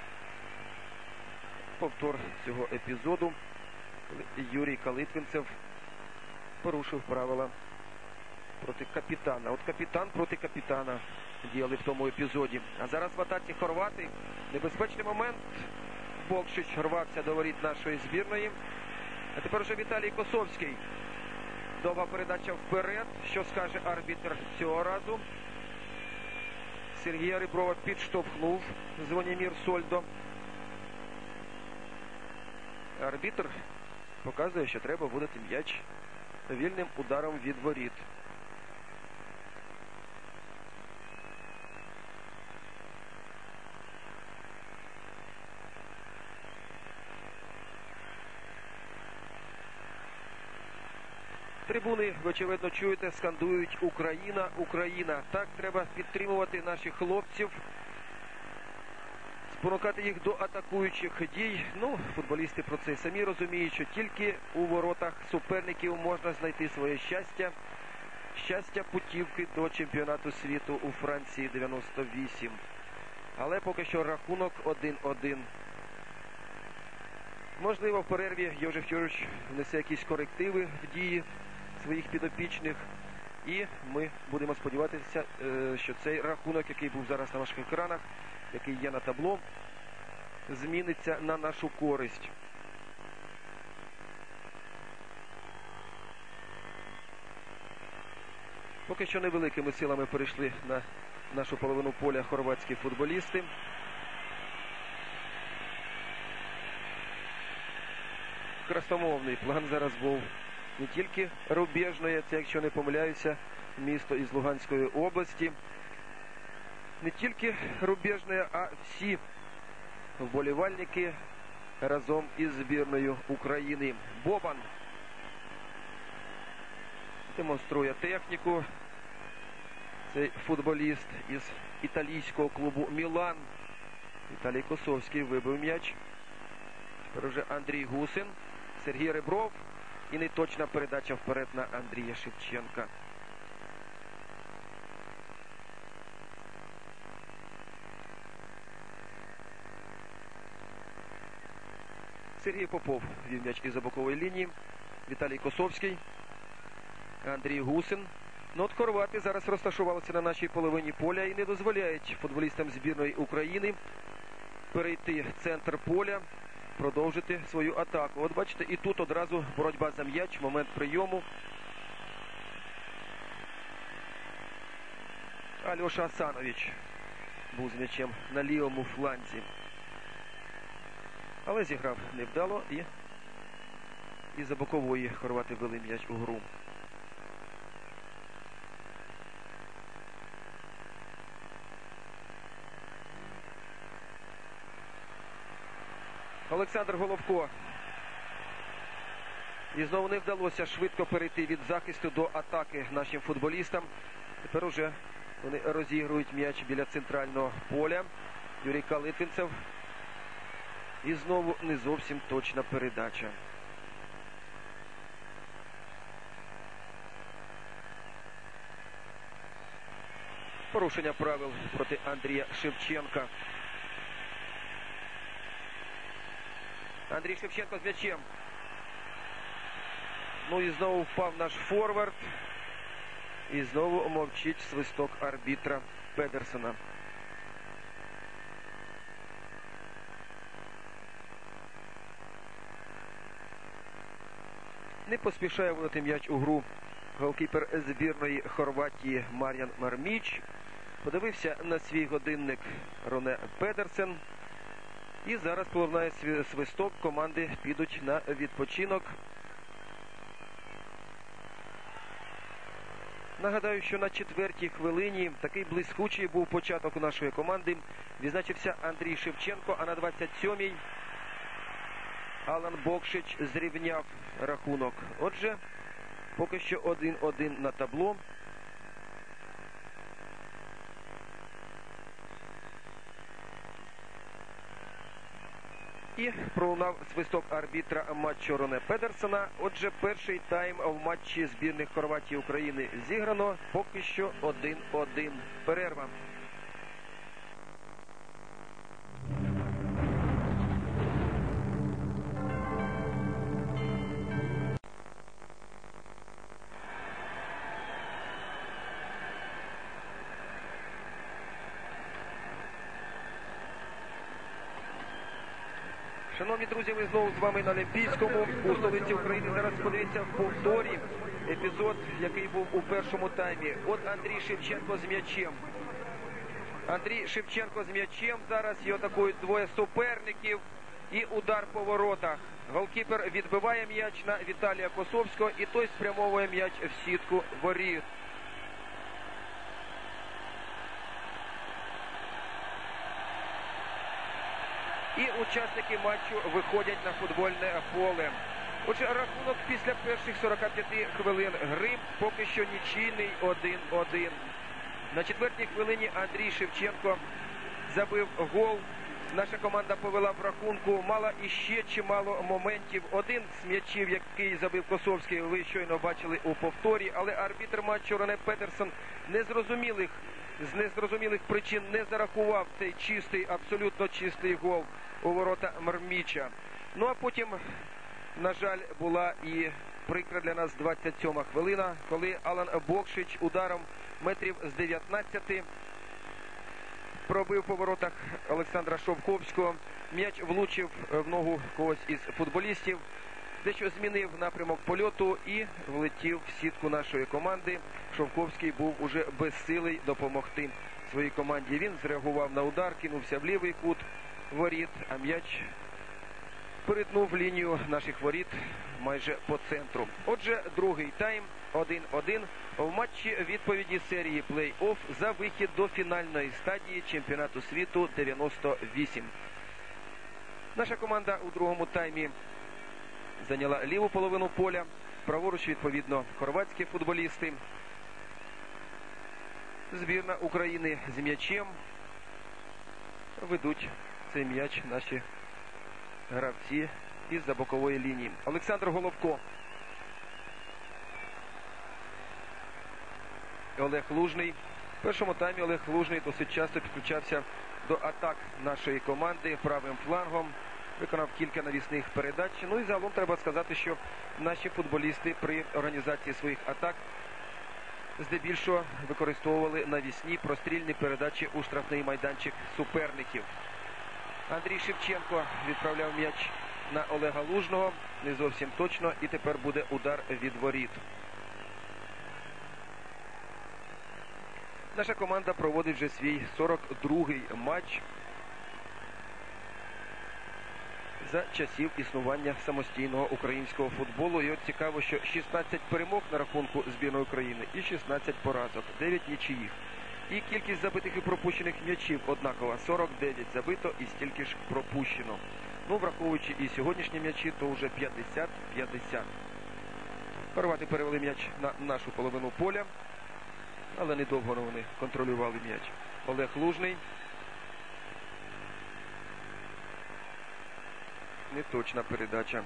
Повтор цього епізоду, коли Юрій Калитвинцев порушив правила проти капітана. От капітан проти капітана діяли в тому епізоді. А зараз в атаці хорвати. Небезпечний момент. Болшич рвався до воріт нашої збірної. А тепер вже Віталій Косовський. Довга передача вперед. Що скаже арбітр цього разу? Сергія Реброва підштовхнув Звонімір Сольдо. Арбітр показує, що треба вводити м'яч вільним ударом від воріт. Трибуни, ви, очевидно, чуєте, скандують «Україна, Україна». Так, треба підтримувати наших хлопців, спонукати їх до атакуючих дій. Ну, футболісти про це самі розуміють, що тільки у воротах суперників можна знайти своє щастя. Щастя путівки до чемпіонату світу у Франції 98. Але поки що рахунок 1-1. Можливо, в перерві Йожеф Юрійович внесе якісь корективи в дії своїх підопічних. І ми будемо сподіватися, що цей рахунок, який був зараз на ваших екранах, який є на табло, зміниться на нашу користь. Поки що невеликими силами перейшли на нашу половину поля хорватські футболісти. Красномовний план зараз був не тільки Рубіжне, це, якщо не помиляюся, місто із Луганської області. Не тільки Рубіжне, а всі вболівальники разом із збірною України. Бобан демонструє техніку. Цей футболіст із італійського клубу «Мілан». Віталій Косовський вибив м'яч. Тепер уже Андрій Гусин, Сергій Ребров. І неточна передача вперед на Андрія Шевченка. Сергій Попов вів м'яч із-за бокової лінії. Віталій Косовський. Андрій Гусин. Ну от хорвати зараз розташувалися на нашій половині поля і не дозволяють футболістам збірної України перейти в центр поля, продовжити свою атаку. От бачите, і тут одразу боротьба за м'яч, момент прийому. Альоша Асанович був з м'ячем на лівому фланзі. Але зіграв невдало і за бокової хорвати вели м'яч у гру. Олександр Головко. І знову не вдалося швидко перейти від захисту до атаки нашим футболістам. Тепер уже вони розігрують м'яч біля центрального поля. Юрій Калитвинцев. І знову не зовсім точна передача. Порушення правил проти Андрія Шевченка. Андрій Шевченко з м'ячем. Ну і знову впав наш форвард. І знову мовчить свисток арбітра Педерсена. Не поспішає вводити м'яч у гру голкіпер збірної Хорватії Мар'ян Марміч. Подивився на свій годинник Роне Педерсен. І зараз пролунає свисток, команди підуть на відпочинок. Нагадаю, що на 4-й хвилині такий блискучий був початок у нашої команди. Відзначився Андрій Шевченко, а на 27-й Алан Бокшич зрівняв рахунок. Отже, поки що 1-1 на табло. І пролунав свисток арбітра матчу Роне Педерсена. Отже, перший тайм в матчі збірних Хорватії України зіграно. Поки що 1-1. Перерва. Шановні друзі, ми знову з вами на Олімпійському. У столиці України зараз подивіться в повторі епізод, який був у першому таймі. От Андрій Шевченко з м'ячем. Андрій Шевченко з м'ячем. Зараз його атакують двоє суперників. І удар по воротах. Голкіпер відбиває м'яч на Віталія Косовського. І той спрямовує м'яч в сітку воріт. І учасники матчу виходять на футбольне поле. Отже, рахунок після перших 45 хвилин гри поки що нічийний 1-1. На 4-й хвилині Андрій Шевченко забив гол. Наша команда повела в рахунку, мала іще чимало моментів. Один з м'ячів, який забив Косовський, ви щойно бачили у повторі. Але арбітр матчу Роне Педерсен з незрозумілих причин не зарахував цей чистий, абсолютно чистий гол у ворота Марміча. Ну а потім, на жаль, була і прикра для нас 27-ма хвилина, коли Алан Бокшич ударом метрів з 19 пробив по воротах Олександра Шовковського. М'яч влучив в ногу когось із футболістів, дещо змінив напрямок польоту і влетів в сітку нашої команди. Шовковський був уже безсилий допомогти своїй команді. Він зреагував на удар, кинувся в лівий кут воріт, а м'яч перетнув лінію наших воріт майже по центру. Отже, другий тайм 1-1 в матчі відповіді серії плей-офф за вихід до фінальної стадії чемпіонату світу 98. Наша команда у другому таймі зайняла ліву половину поля, праворуч, відповідно, хорватські футболісти. Збірна України з м'ячем. Ведуть цей м'яч наші гравці із-за бокової лінії. Олександр Головко. Олег Лужний. В першому таймі Олег Лужний досить часто підключався до атак нашої команди правим флангом. Виконав кілька навісних передач. Ну і загалом треба сказати, що наші футболісти при організації своїх атак здебільшого використовували навісні прострільні передачі у штрафний майданчик суперників. Андрій Шевченко відправляв м'яч на Олега Лужного. Не зовсім точно. І тепер буде удар від воріт. Наша команда проводить вже свій 42-й матч за часів існування самостійного українського футболу. І от цікаво, що 16 перемог на рахунку збірної України і 16 поразок, 9 нічиїх. І кількість забитих і пропущених м'ячів однакова. 49 забито і стільки ж пропущено. Ну, враховуючи і сьогоднішні м'ячі, то вже 50-50. Хорвати перевели м'яч на нашу половину поля, але недовго вони контролювали м'яч. Олег Лужний. Неточна передача.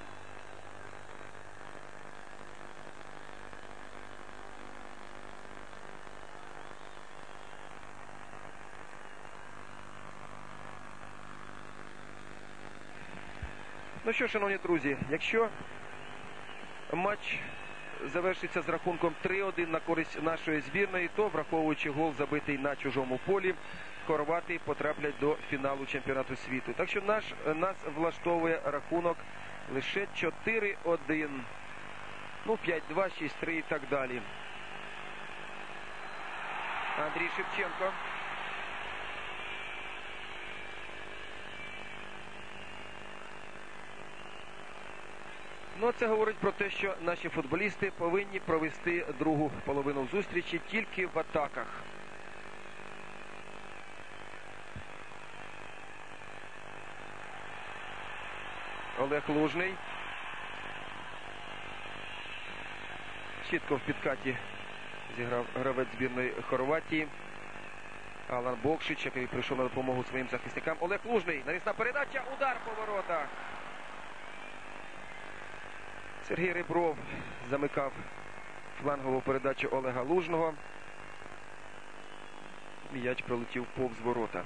Ну що, шановні друзі, якщо матч завершиться з рахунком 3-1 на користь нашої збірної, то, враховуючи гол, забитий на чужому полі, хорвати потраплять до фіналу чемпіонату світу. Так що нас влаштовує рахунок лише 4-1. Ну, 5-2, 6-3 і так далі. Андрій Шевченко. Ну, це говорить про те, що наші футболісти повинні провести другу половину зустрічі тільки в атаках. Олег Лужний. Чітко в підкаті зіграв гравець збірної Хорватії. Алан Бокшич, який прийшов на допомогу своїм захисникам. Олег Лужний. Навісна передача. Удар по воротах. Сергій Ребров замикав флангову передачу Олега Лужного. М'яч пролетів повз ворота.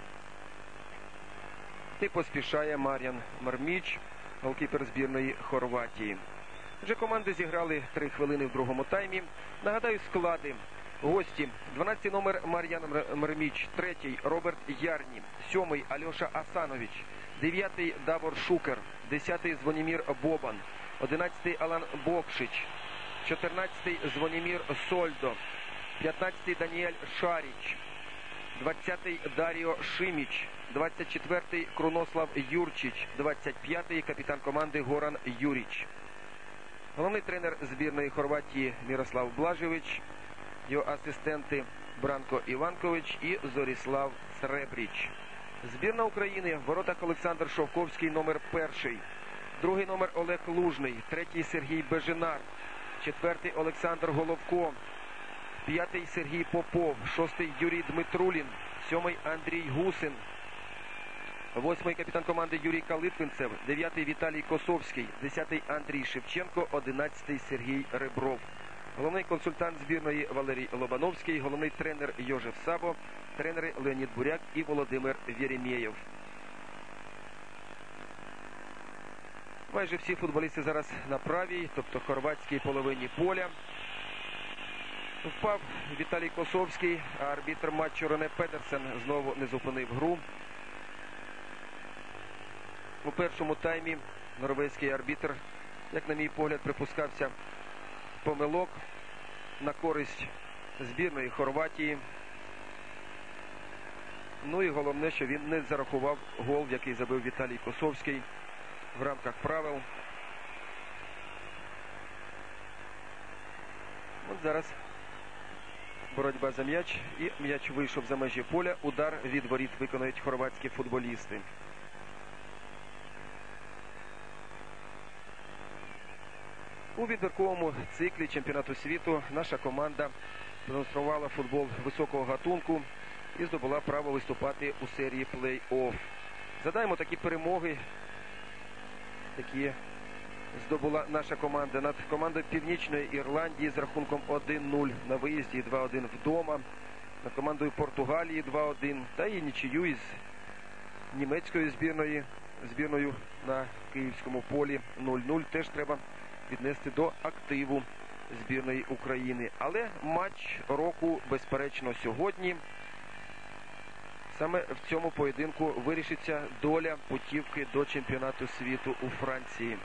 І поспішає Мар'ян Марміч, голкіпер збірної Хорватії. Вже команди зіграли 3 хвилини в другому таймі. Нагадаю склади. Гості. 12-й номер Мар'ян Марміч, 3-й Роберт Ярні, 7-й Альоша Асанович, 9-й Давор Шукер, 10-й Звонімір Бобан, 11-й Алан Бокшич, 14-й Звонімір Сольдо, 15-й Даніель Шаріч, 20-й Даріо Шиміч, 24-й Крунослав Юрчич, 25-й капітан команди Горан Юріч. Головний тренер збірної Хорватії Мірослав Блажевич, його асистенти Бранко Іванкович і Зоріслав Сребріч. Збірна України в воротах Олександр Шовковський, номер 1. Другий номер Олег Лужний, 3-й Сергій Беженар, 4-й Олександр Головко, 5-й Сергій Попов, 6-й Юрій Дмитрулін, 7-й Андрій Гусин, 8-й капітан команди Юрій Калитвинцев, 9-й Віталій Косовський, 10-й Андрій Шевченко, 11-й Сергій Ребров. Головний консультант збірної Валерій Лобановський, головний тренер Йожеф Сабо, тренери Леонід Буряк і Володимир Вєремєєв. Майже всі футболісти зараз на правій, тобто хорватській половині поля. Впав Віталій Косовський, а арбітр матчу Рене Педерсен знову не зупинив гру. У першому таймі норвезький арбітр, як на мій погляд, припускався помилок на користь збірної Хорватії. Ну і головне, що він не зарахував гол, який забив Віталій Косовський в рамках правил. От зараз боротьба за м'яч, і м'яч вийшов за межі поля. Удар від воріт виконують хорватські футболісти. У відбірковому циклі чемпіонату світу наша команда демонструвала футбол високого гатунку і здобула право виступати у серії плей-офф. Згадаємо такі перемоги, які здобула наша команда над командою Північної Ірландії з рахунком 1-0 на виїзді і 2-1 вдома, над командою Португалії 2-1 та і нічию із німецькою збірною на київському полі 0-0 теж треба віднести до активу збірної України. Але матч року, безперечно, сьогодні. Саме в цьому поєдинку вирішиться доля путівки до чемпіонату світу у Франції.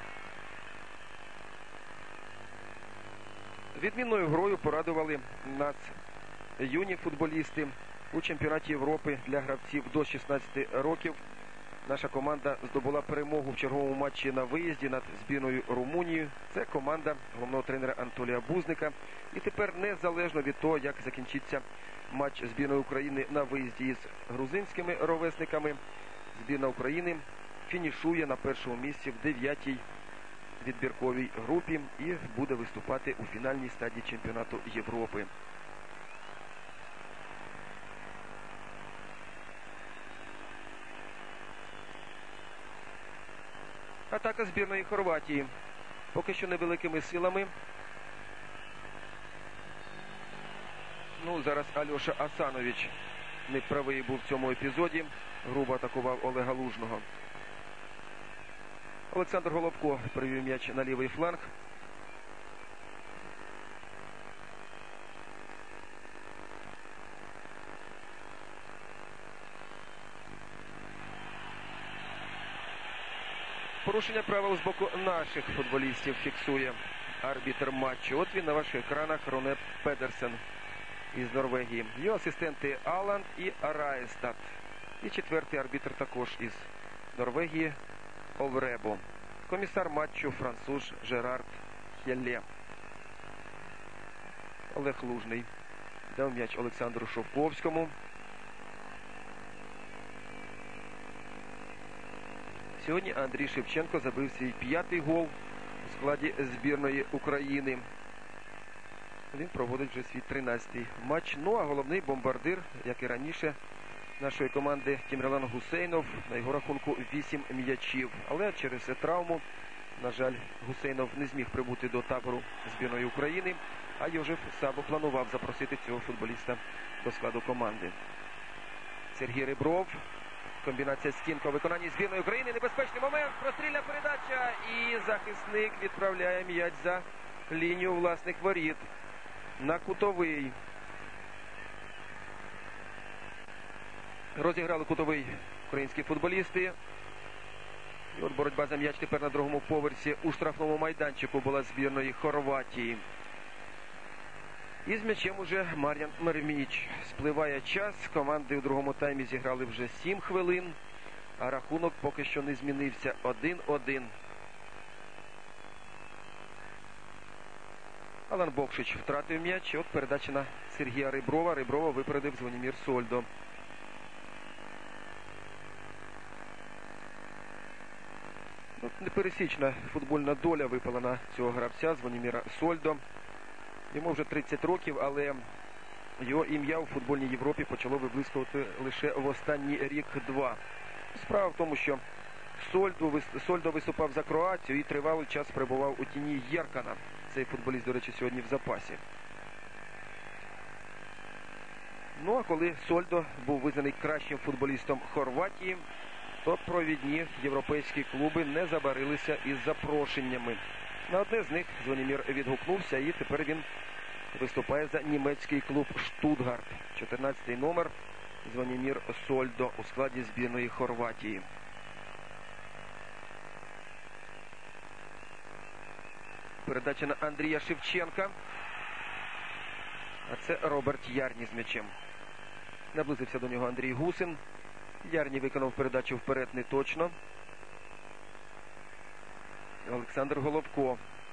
Відмінною грою порадували нас юні футболісти. У чемпіонаті Європи для гравців до 16 років наша команда здобула перемогу в черговому матчі на виїзді над збірною Румунії. Це команда головного тренера Анатолія Бузника. І тепер, незалежно від того, як закінчиться матч збірної України на виїзді із грузинськими ровесниками, збірна України фінішує на першому місці в 9-й відбірковій групі і буде виступати у фінальній стадії чемпіонату Європи. Атака збірної Хорватії. Поки що невеликими силами. Ну, зараз Альоша Асанович неправий був в цьому епізоді. Грубо атакував Олега Лужного. Олександр Головко привів м'яч на лівий фланг. Порушення правил з боку наших футболістів фіксує арбітр матчу. От він на ваших екранах, Рене Педерсен із Норвегії. Його асистенти Аланд і Раєстад. І четвертий арбітр також із Норвегії Овребо. Комісар матчу француз Жерард Хелле. Олег Лужний дав м'яч Олександру Шовковському. Сьогодні Андрій Шевченко забив свій 5-й гол у складі збірної України. Він проводить вже свій 13-й матч. Ну а головний бомбардир, як і раніше, нашої команди Тімірлан Гусейнов. На його рахунку 8 м'ячів. Але через травму, на жаль, Гусейнов не зміг прибути до табору збірної України. А Йожеф Сабо планував запросити цього футболіста до складу команди. Сергій Ребров. Комбінація стінка у виконанні збірної України. Небезпечний момент. Прострільна передача. І захисник відправляє м'яч за лінію власних воріт. На кутовий. Розіграли кутовий українські футболісти. І от боротьба за м'яч тепер на другому поверсі у штрафному майданчику була збірної Хорватії. І з м'ячем уже Мар'ян Мереміч. Спливає час. Команди у другому таймі зіграли вже 7 хвилин. А рахунок поки що не змінився. 1-1. Алан Бокшич втратив м'яч. От передача на Сергія Реброва. Реброва випередив Звонімір Сольдо. Непересічна футбольна доля випала на цього гравця Звоніміра Сольдо. Йому вже 30 років, але його ім'я у футбольній Європі почало виблискувати лише в останній рік-два. Справа в тому, що Сольдо виступав за Кроатію і тривалий час перебував у тіні Єркана. Цей футболіст, до речі, сьогодні в запасі. Ну, а коли Сольдо був визнаний кращим футболістом Хорватії, то провідні європейські клуби не забарилися із запрошеннями. На одне з них Звонімір відгукнувся, і тепер він виступає за німецький клуб «Штутгарт». 14-й номер Звонімір Сольдо у складі збірної Хорватії. Передача на Андрія Шевченка. А це Роберт Ярні з м'ячем. Наблизився до нього Андрій Гусин. Ярні виконав передачу вперед не точно. Олександр Головко.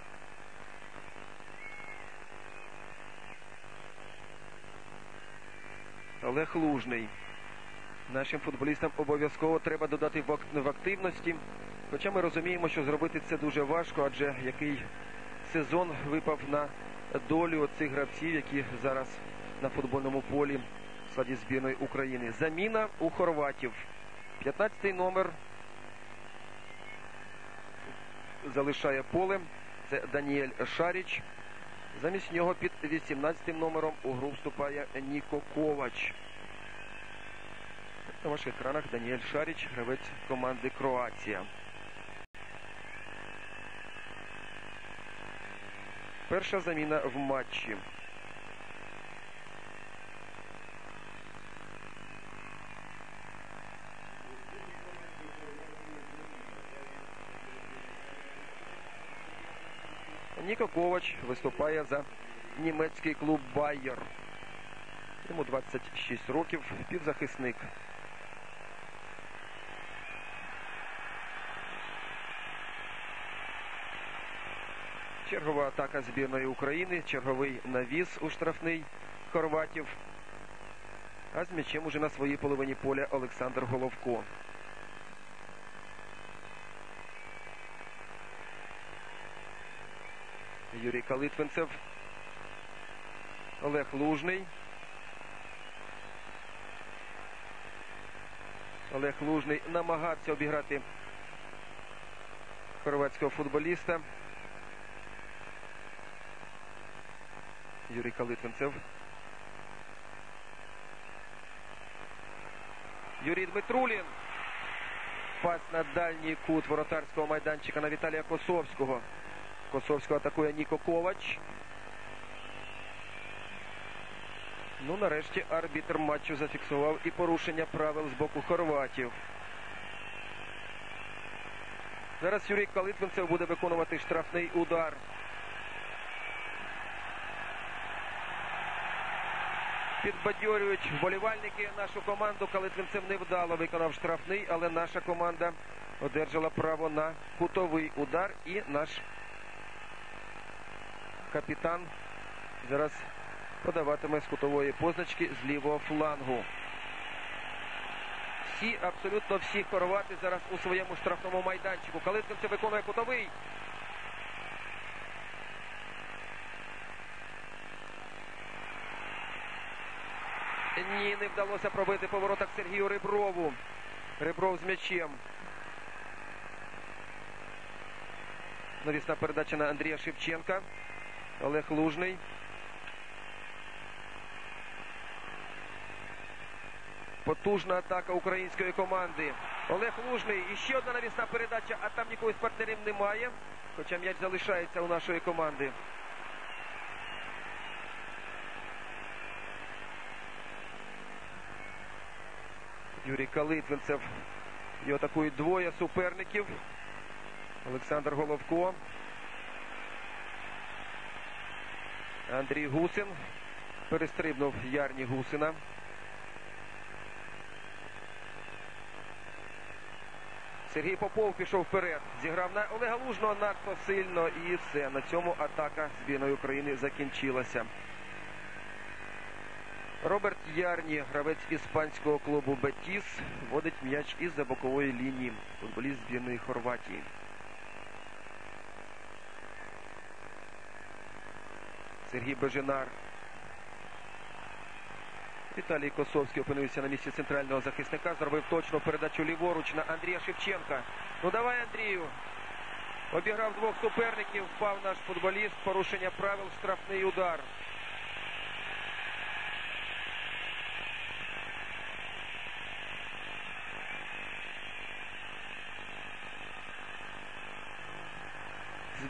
Олег Лужний. Нашим футболістам обов'язково треба додати в активності. Хоча ми розуміємо, що зробити це дуже важко, адже який сезон випав на долю цих гравців, які зараз на футбольному полі в складі збірної України. Заміна у хорватів. 15-й номер залишає поле. Це Даніель Шаріч. Замість нього під 18-м номером у гру вступає Ніко Ковач. На ваших екранах Даніель Шаріч, гравець команди Кроація. Перша заміна в матчі. Ніко Ковач виступає за німецький клуб «Байер». Йому 26 років, півзахисник. Чергова атака збірної України, черговий навіс у штрафний хорватів. А з м'ячем уже на своїй половині поля Олександр Головко. Юрій Калитвинцев. Олег Лужний. Олег Лужний намагався обіграти хорватського футболіста. Юрій Калитвинцев. Юрій Дмитрулін. Пас на дальній кут воротарського майданчика на Віталія Косовського. Косовського атакує Ніко Ковач. Ну, нарешті арбітр матчу зафіксував і порушення правил з боку хорватів. Зараз Юрій Калитвинцев буде виконувати штрафний удар. Підбадьорюють вболівальники нашу команду. Калитвинцев невдало виконав штрафний, але наша команда одержала право на кутовий удар. І наш капітан зараз подаватиме з кутової позначки з лівого флангу. Абсолютно всі хорвати зараз у своєму штрафному майданчику. Калитвинцев виконує кутовий. Ні, не вдалося пробити по воротах Сергію Реброву. Ребров з м'ячем. Навісна передача на Андрія Шевченка. Олег Лужний. Потужна атака української команди. Олег Лужний. І ще одна навісна передача, а там нікого з партнерів немає. Хоча м'яч залишається у нашої команди. Юрій Калитвинцев. І атакують двоє суперників. Олександр Головко. Андрій Гусин. Перестрибнув Ярні Гусина. Сергій Попов пішов вперед. Зіграв на Олега Лужного надто сильно. І все. На цьому атака збірної України закінчилася. Роберт Ярні, гравець іспанського клубу «Бетіс», вводить м'яч із-за бокової лінії. Футболіст збірної Хорватії. Сергій Беженар. Віталій Косовський опинився на місці центрального захисника. Зробив точну передачу ліворуч на Андрія Шевченка. Ну давай, Андрію. Обіграв двох суперників. Впав наш футболіст. Порушення правил. Штрафний удар.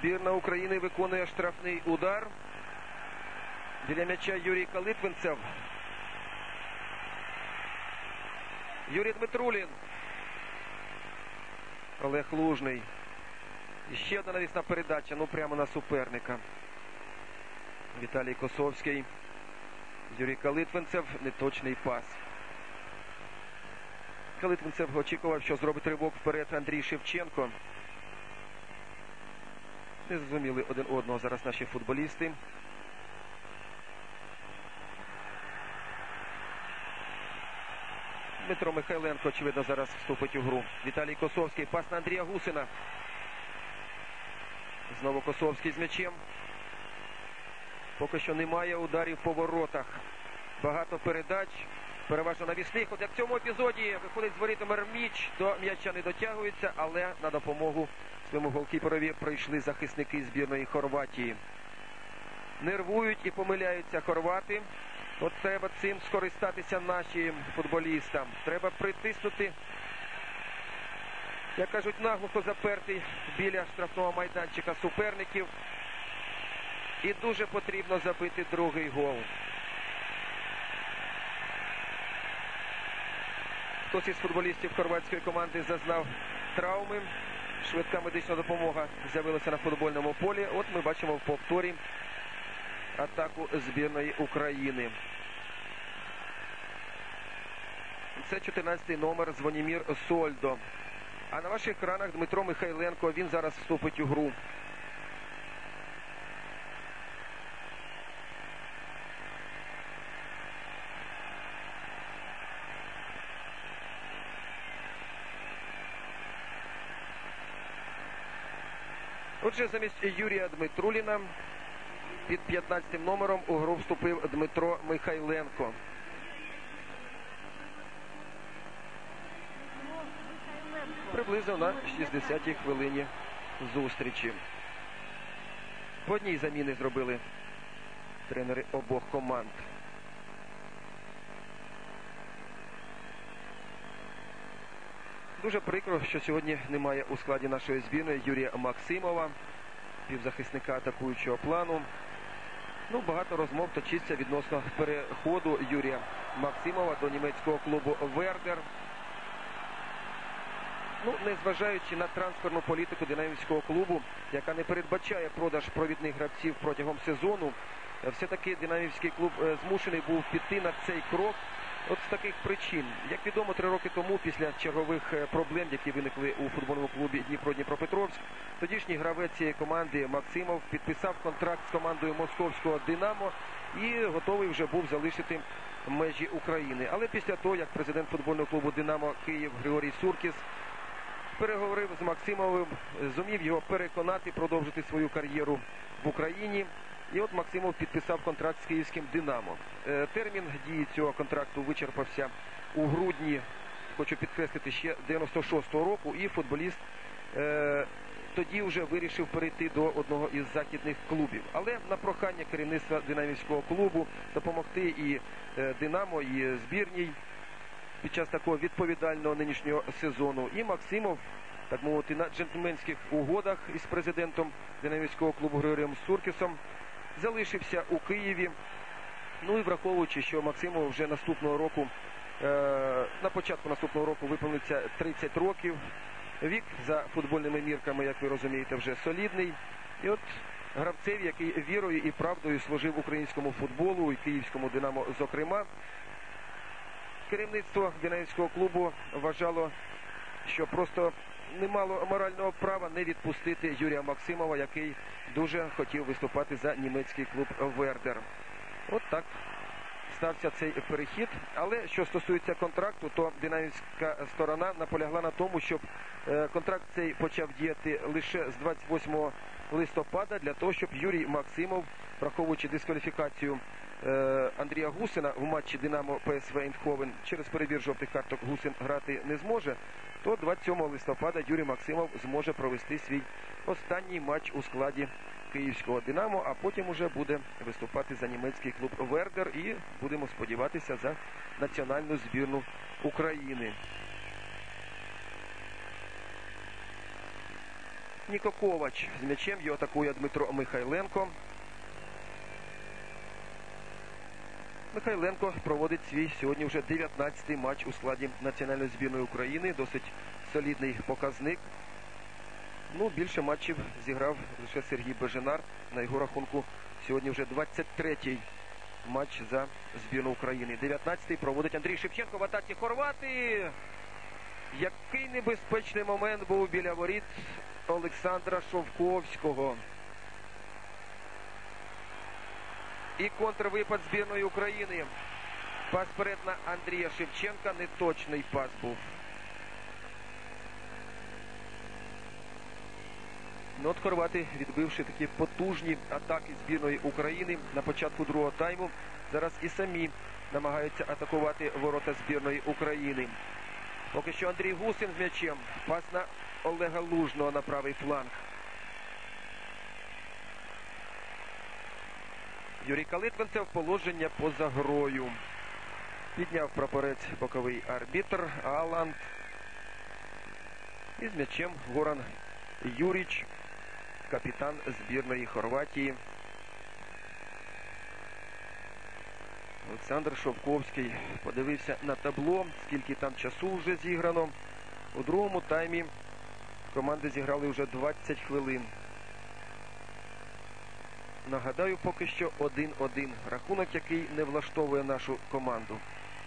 Збірна України виконує штрафний удар. Біля м'яча Юрій Калитвинцев. Юрій Дмитрулін. Олег Лужний. І ще одна навісна передача, ну прямо на суперника. Віталій Косовський. Юрій Калитвинцев. Неточний пас. Калитвинцев очікував, що зробить ривок вперед Андрій Шевченко. Не зрозуміли один одного зараз наші футболісти. Дмитро Михайленко, очевидно, зараз вступить у гру. Віталій Косовський. Пас на Андрія Гусина. Знову Косовський з м'ячем. Поки що немає ударів по воротах. Багато передач. Переважно навісних. От як в цьому епізоді виходить з ворітомер м'яч. До м'яча не дотягується, але на допомогу своєму голкіперові прийшли захисники збірної Хорватії. Нервують і помиляються хорвати. От треба цим скористатися нашим футболістам. Треба притиснути, як кажуть, наглухо запертий біля штрафного майданчика суперників. І дуже потрібно забити другий гол. Хтось із футболістів хорватської команди зазнав травми. Швидка медична допомога з'явилася на футбольному полі. От ми бачимо в повторі атаку збірної України. Це 14-й номер Звонімір Сольдо. А на ваших екранах Дмитро Михайленко. Він зараз вступить у гру. Отже, замість Юрія Дмитруліна під 15-м номером у гру вступив Дмитро Михайленко. Приблизно на 60-й хвилині зустрічі. По одній заміни зробили тренери обох команд. Дуже прикро, що сьогодні немає у складі нашої збірної Юрія Максимова, півзахисника атакуючого плану. Ну, багато розмов точиться відносно переходу Юрія Максимова до німецького клубу «Вердер». Ну, незважаючи на трансферну політику динамівського клубу, яка не передбачає продаж провідних гравців протягом сезону, все-таки динамівський клуб змушений був піти на цей крок. От з таких причин. Як відомо, 3 роки тому, після чергових проблем, які виникли у футбольному клубі Дніпро-Дніпропетровськ, тодішній гравець цієї команди Максимов підписав контракт з командою московського «Динамо» і готовий вже був залишити межі України. Але після того, як президент футбольного клубу «Динамо» Київ Григорій Суркіс переговорив з Максимовим, зумів його переконати продовжити свою кар'єру в Україні. І от Максимов підписав контракт з київським «Динамо». Термін дії цього контракту вичерпався у грудні, хочу підкреслити, ще 96-го року. І футболіст тоді вже вирішив перейти до одного із західних клубів. Але на прохання керівництва динамівського клубу допомогти і «Динамо», і збірній під час такого відповідального нинішнього сезону. І Максимов, так мовити, на джентльменських угодах із президентом динамівського клубу Григорієм Суркісом залишився у Києві. Ну і враховуючи, що Максимову вже наступного року, на початку наступного року виповниться 30 років. Вік за футбольними мірками, як ви розумієте, вже солідний. І от гравцев, який вірою і правдою служив українському футболу і київському «Динамо» зокрема, керівництво динамівського клубу вважало, що просто не мало морального права не відпустити Юрія Максимова, який дуже хотів виступати за німецький клуб «Вердер». От так стався цей перехід. Але що стосується контракту, то динамівська сторона наполягла на тому, щоб контракт цей почав діяти лише з 28 листопада, для того, щоб Юрій Максимов, враховуючи дискваліфікацію Андрія Гусина в матчі «Динамо» ПСВ Ейндховен, через перебір жовтих карток Гусин грати не зможе, то 27 листопада Юрій Максимов зможе провести свій останній матч у складі київського «Динамо», а потім уже буде виступати за німецький клуб «Вердер» і будемо сподіватися за національну збірну України. Ніко Ковач з м'ячем, його атакує Дмитро Михайленко. Михайленко проводить свій сьогодні вже 19-й матч у складі національної збірної України. Досить солідний показник. Ну, більше матчів зіграв лише Сергій Беженар. На його рахунку сьогодні вже 23-й матч за збірну України. 19-й проводить Андрій Шевченко в атаці хорвати. Який небезпечний момент був біля воріт Олександра Шовковського. І контрвипад збірної України. Пас вперед на Андрія Шевченка. Неточний пас був. Ну, от хорвати, відбивши такі потужні атаки збірної України на початку другого тайму, зараз і самі намагаються атакувати ворота збірної України. Поки що Андрій Гусин з м'ячем. Пас на Олега Лужного на правий фланг. Юрій Калитвинцев, положення поза грою. Підняв прапорець боковий арбітр Аланд. І з м'ячем Горан Юріч, капітан збірної Хорватії. Олександр Шовковський подивився на табло, скільки там часу вже зіграно. У другому таймі команди зіграли вже 20 хвилин. Нагадаю, поки що 1-1. Рахунок, який не влаштовує нашу команду.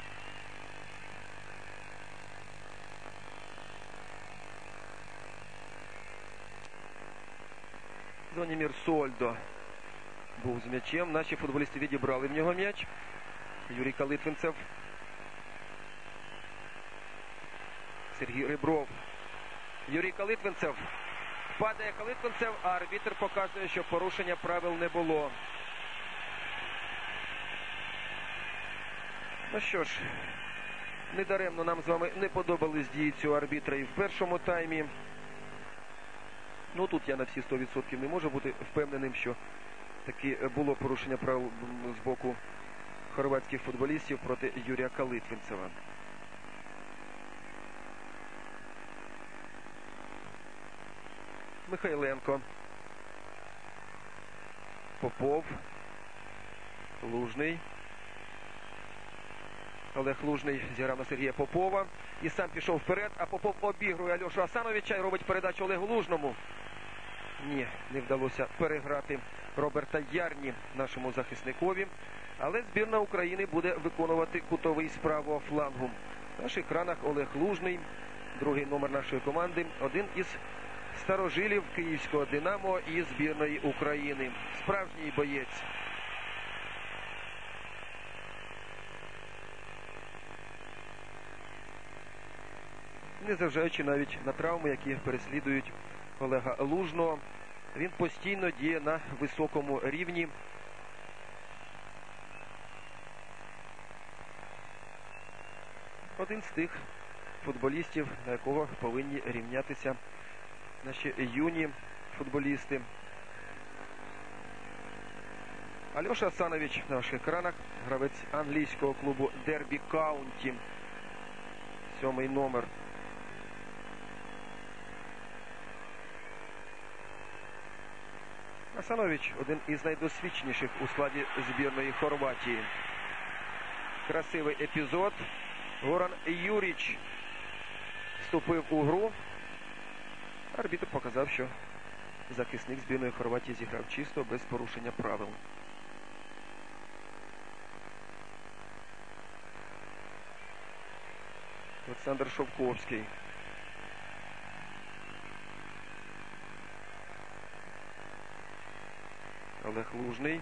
Зонімір Сольдо був з м'ячем. Наші футболісти відібрали в нього м'яч. Юрій Калитвинцев. Сергій Ребров. Юрій Калитвинцев. Падає Калитвинцев, а арбітр показує, що порушення правил не було. Ну що ж, недаремно нам з вами не подобались дії цього арбітра і в першому таймі. Ну, тут я на всі 100% не можу бути впевненим, що таки було порушення правил з боку хорватських футболістів проти Юрія Калитвинцева. Михайленко. Попов. Лужний. Олег Лужний зіграв на Сергія Попова. І сам пішов вперед, а Попов обігрує Альошу Асановича і робить передачу Олегу Лужному. Ні, не вдалося переграти Роберта Ярні, нашому захисникові. Але збірна України буде виконувати кутовий з правого флангу. На наших екранах Олег Лужний, другий номер нашої команди, один із старожилів київського «Динамо» і збірної України. Справжній боєць. Незважаючи навіть на травми, які переслідують Олега Лужного, він постійно діє на високому рівні. Один з тих футболістів, на якого повинні рівнятися наші юні футболісти. Альоша Асанович на наших екранах, гравець англійського клубу Дербі Каунті. 7-й номер. Асанович – один із найдосвідченіших у складі збірної Хорватії. Красивий епізод. Горан Юріч вступив у гру. Арбітр показав, що захисник збірної Хорватії зіграв чисто, без порушення правил. Олександр Шовковський. Олег Лужний.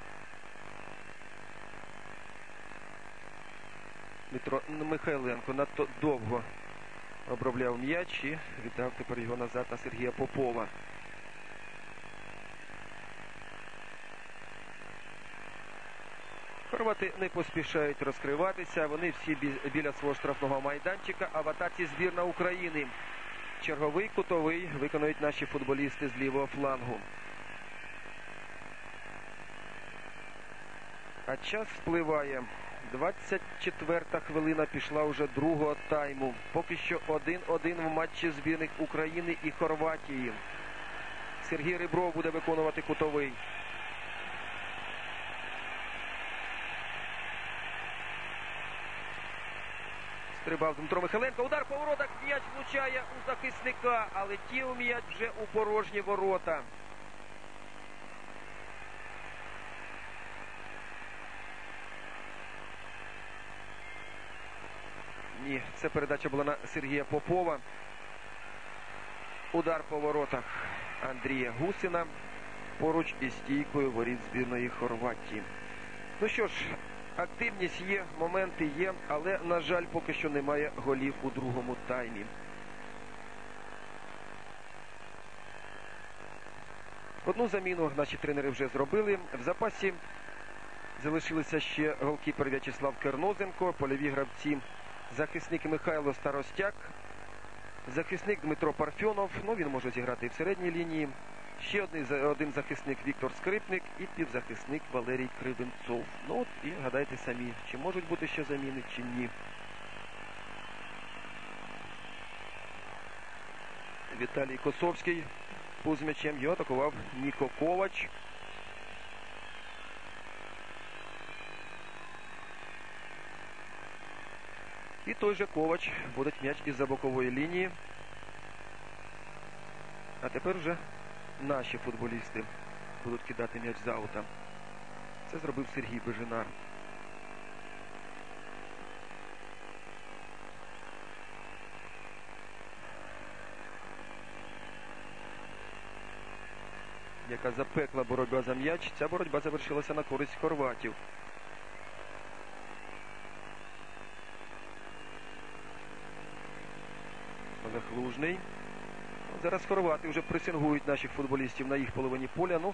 Дмитро Михайленко надто довго обробляв м'яч і віддав тепер його назад на Сергія Попова. Хорвати не поспішають розкриватися. Вони всі біля свого штрафного майданчика, а в атаці збірна України. Черговий кутовий виконують наші футболісти з лівого флангу. А час спливає. 24-та хвилина пішла уже другого тайму. Поки що 1-1 в матчі збірних України і Хорватії. Сергій Ребров буде виконувати кутовий. Стрибав Дмитро Михайленко. Удар по воротах. М'яч влучає у захисника, але летів м'яч вже у порожні ворота. Ні, це передача була на Сергія Попова. Удар по воротах Андрія Гусина поруч із стійкою воріт збірної Хорватії. Ну що ж, активність є, моменти є, але, на жаль, поки що немає голів у другому таймі. Одну заміну наші тренери вже зробили. В запасі залишилися ще голкіпер В'ячеслав Кернозенко, польові гравці захисник Михайло Старостяк, захисник Дмитро Парфьонов, ну він може зіграти і в середній лінії, ще один захисник Віктор Скрипник і півзахисник Валерій Кривенцов. Ну от і гадайте самі, чи можуть бути ще заміни, чи ні. Віталій Косовський був з м'ячем, його атакував Ніко Ковач. І той же Ковач вводить м'яч із-за бокової лінії. А тепер вже наші футболісти будуть кидати м'яч з аута. Це зробив Сергій Бежинар. Яка запекла боротьба за м'яч. Ця боротьба завершилася на користь хорватів. Олег Лужний. Зараз хорвати вже пресингують наших футболістів на їх половині поля. Ну,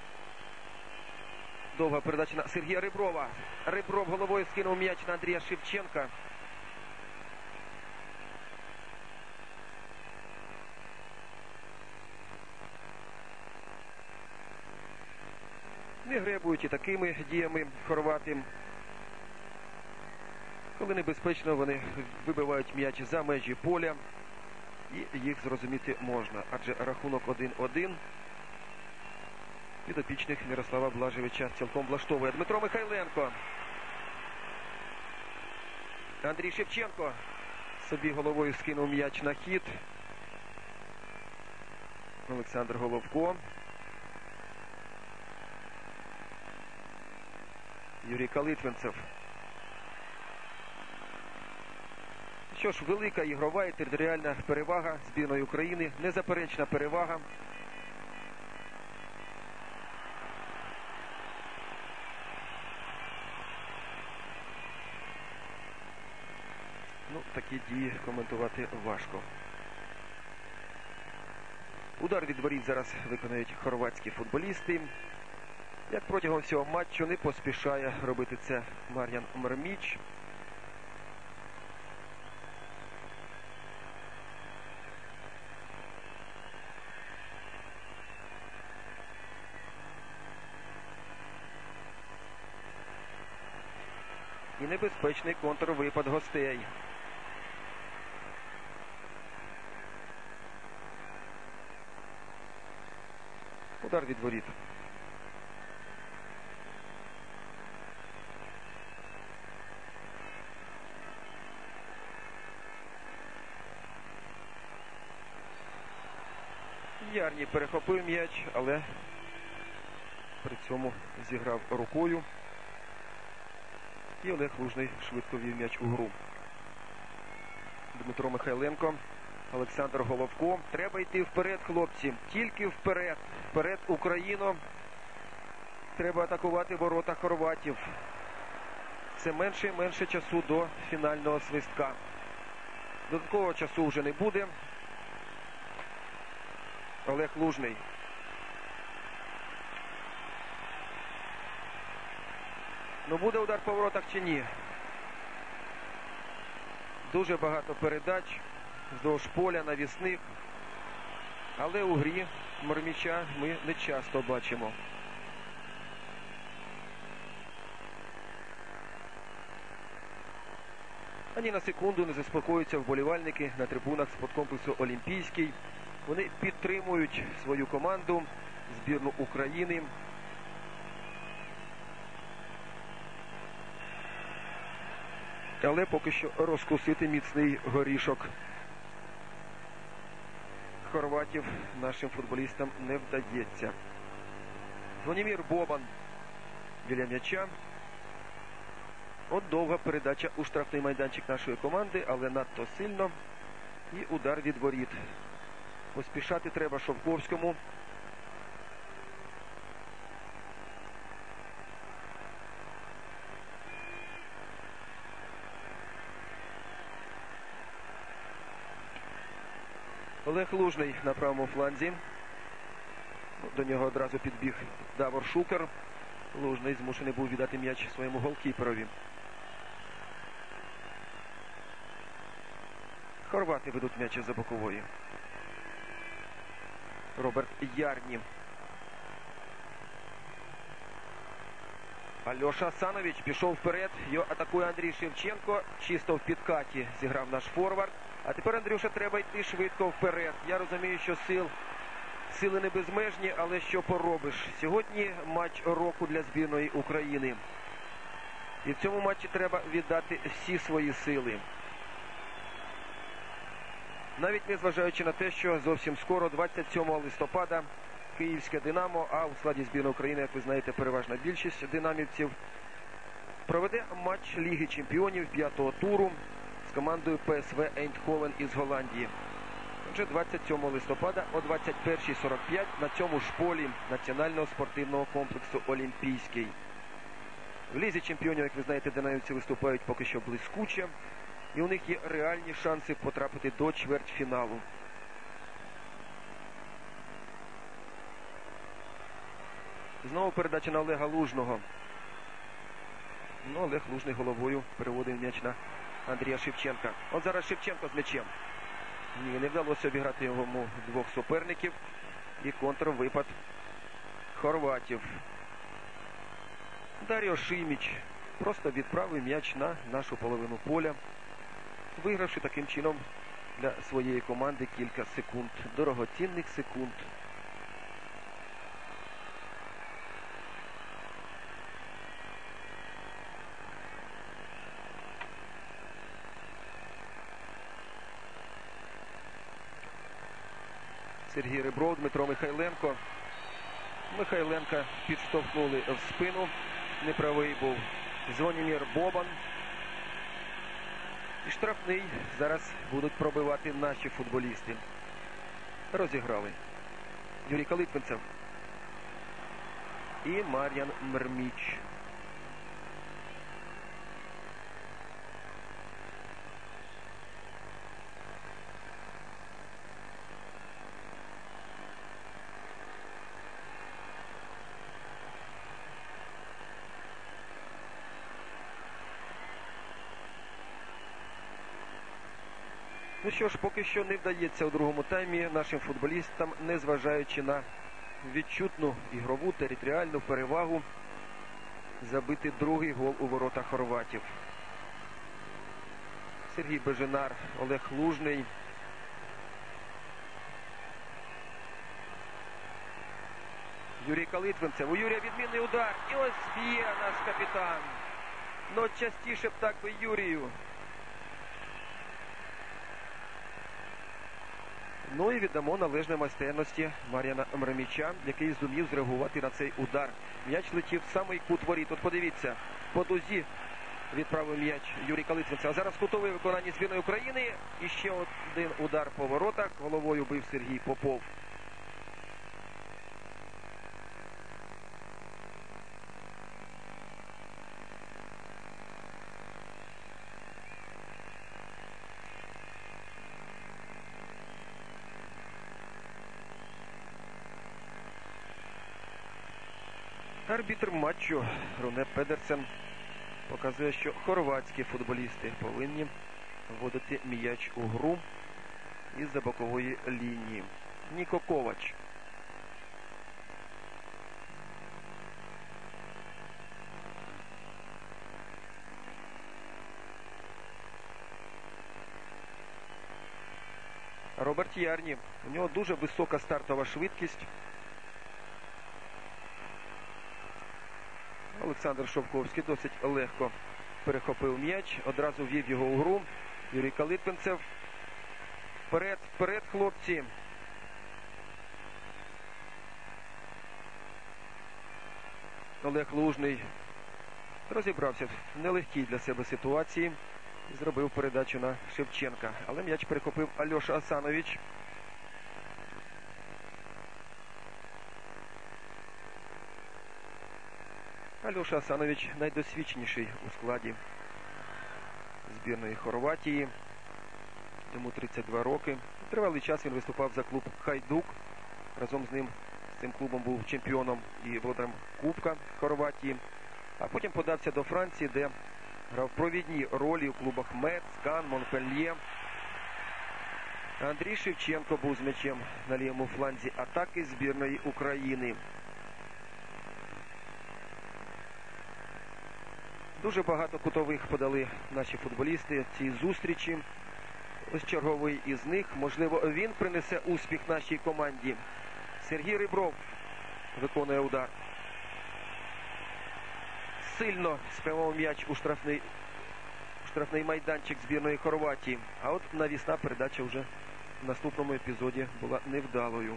довга передача на Сергія Реброва. Ребров головою скинув м'яч на Андрія Шевченка. Не гребують і такими діями хорвати. Коли небезпечно, вони вибивають м'яч за межі поля. І їх зрозуміти можна. Адже рахунок 1-1 підопічних Мирослава Блажевича цілком влаштовує. Дмитро Михайленко. Андрій Шевченко собі головою скинув м'яч на хід. Олександр Головко. Юрій Калитвинцев. Що ж, велика ігрова і територіальна перевага збірної України. Незаперечна перевага. Ну, такі дії коментувати важко. Удар від воріт зараз виконують хорватські футболісти. Як протягом всього матчу не поспішає робити це Мар'ян Мрміч. І небезпечний контрвипад гостей. Удар від воріт. Ярні перехопив м'яч, але при цьому зіграв рукою. І Олег Лужний швидко вів м'яч у гру. Дмитро Михайленко, Олександр Головко. Треба йти вперед, хлопці. Тільки вперед. Вперед, Україно. Треба атакувати ворота хорватів. Це менше і менше часу до фінального свистка. Додаткового часу вже не буде. Олег Лужний. Ну, буде удар по воротах чи ні? Дуже багато передач вздовж поля, навісних. Але у грі Мрміча ми не часто бачимо. Ані на секунду не заспокоюються вболівальники на трибунах спорткомплексу «Олімпійський». Вони підтримують свою команду, збірну України. Але поки що розкусити міцний горішок хорватів нашим футболістам не вдається. Звонімір Бобан біля м'яча. От довга передача у штрафний майданчик нашої команди, але надто сильно. І удар від воріт. Поспішати треба Шовковському. Олег Лужний на правому фланзі. До нього одразу підбіг Давор Шукер. Лужний змушений був віддати м'яч своєму голкіперові. Хорвати ведуть м'яч за бокової. Роберт Ярні. Альоша Санович пішов вперед. Його атакує Андрій Шевченко. Чисто в підкаті зіграв наш форвард. А тепер, Андрюша, треба йти швидко вперед. Я розумію, що сили не безмежні, але що поробиш. Сьогодні матч року для збірної України. І в цьому матчі треба віддати всі свої сили. Навіть незважаючи на те, що зовсім скоро, 27 листопада, київське «Динамо», а у складі збірної України, як ви знаєте, переважна більшість динамівців, проведе матч Ліги чемпіонів 5-го туру з командою ПСВ Ейндховен із Голландії. Вже 27 листопада о 21:45 на цьому ж полі Національного спортивного комплексу «Олімпійський». В Лізі чемпіонів, як ви знаєте, динамівці виступають поки що блискуче. І у них є реальні шанси потрапити до чвертьфіналу. Знову передача на Олега Лужного. Олег Лужний головою переводив м'яч на Андрія Шевченка. От зараз Шевченко з м'ячем. Ні, не вдалося обіграти йому двох суперників. І контрвипад хорватів. Даріо Шиміч просто відправив м'яч на нашу половину поля, вигравши таким чином для своєї команди кілька секунд, дорогоцінних секунд. Сергій Ребров, Дмитро Михайленко. Михайленка підштовхнули в спину. Неправий був Звонімір Бобан. І штрафний зараз будуть пробивати наші футболісти. Розіграли Юрій Калитвинцев і Мар'ян Мрміч. Ну що ж, поки що не вдається у другому таймі нашим футболістам, незважаючи на відчутну ігрову територіальну перевагу, забити другий гол у ворота хорватів. Сергій Беженар, Олег Лужний. Юрій Калитвинцев. У Юрія відмінний удар. І ось б'є наш капітан. Ну частіше б так би Юрію. Ну і віддамо належне майстерності Мар'яна Мрміча, який зумів зреагувати на цей удар. М'яч летів в самий кут воріт. От подивіться, по дузі відправив м'яч Юрій Калитвинцев. А зараз кутове виконання збірної України. І ще один удар по воротах. Головою бив Сергій Попов. Арбітр матчу Руне Педерсен показує, що хорватські футболісти повинні вводити м'яч у гру із-за бокової лінії. Ніко Ковач. Роберт Ярні. У нього дуже висока стартова швидкість. Олександр Шовковський досить легко перехопив м'яч. Одразу ввів його у гру. Юрій Калитвинцев. Вперед, вперед, хлопці. Олег Лужний розібрався в нелегкій для себе ситуації і зробив передачу на Шевченка. Але м'яч перехопив Альоша Асанович. Альоша Асанович найдосвідченіший у складі збірної Хорватії. Йому 32 роки. Тривалий час він виступав за клуб «Хайдук». Разом з ним, з цим клубом, був чемпіоном і володарем Кубка Хорватії. А потім подався до Франції, де грав провідні ролі у клубах Мец, Кан, Монпельє. Андрій Шевченко був з м'ячем на лівому фланзі атаки збірної України. Дуже багато кутових подали наші футболісти в цій зустрічі. Ось черговий із них. Можливо, він принесе успіх нашій команді. Сергій Ребров виконує удар. Сильно спрямував м'яч у штрафний майданчик збірної Хорватії. А от навісна передача вже в наступному епізоді була невдалою.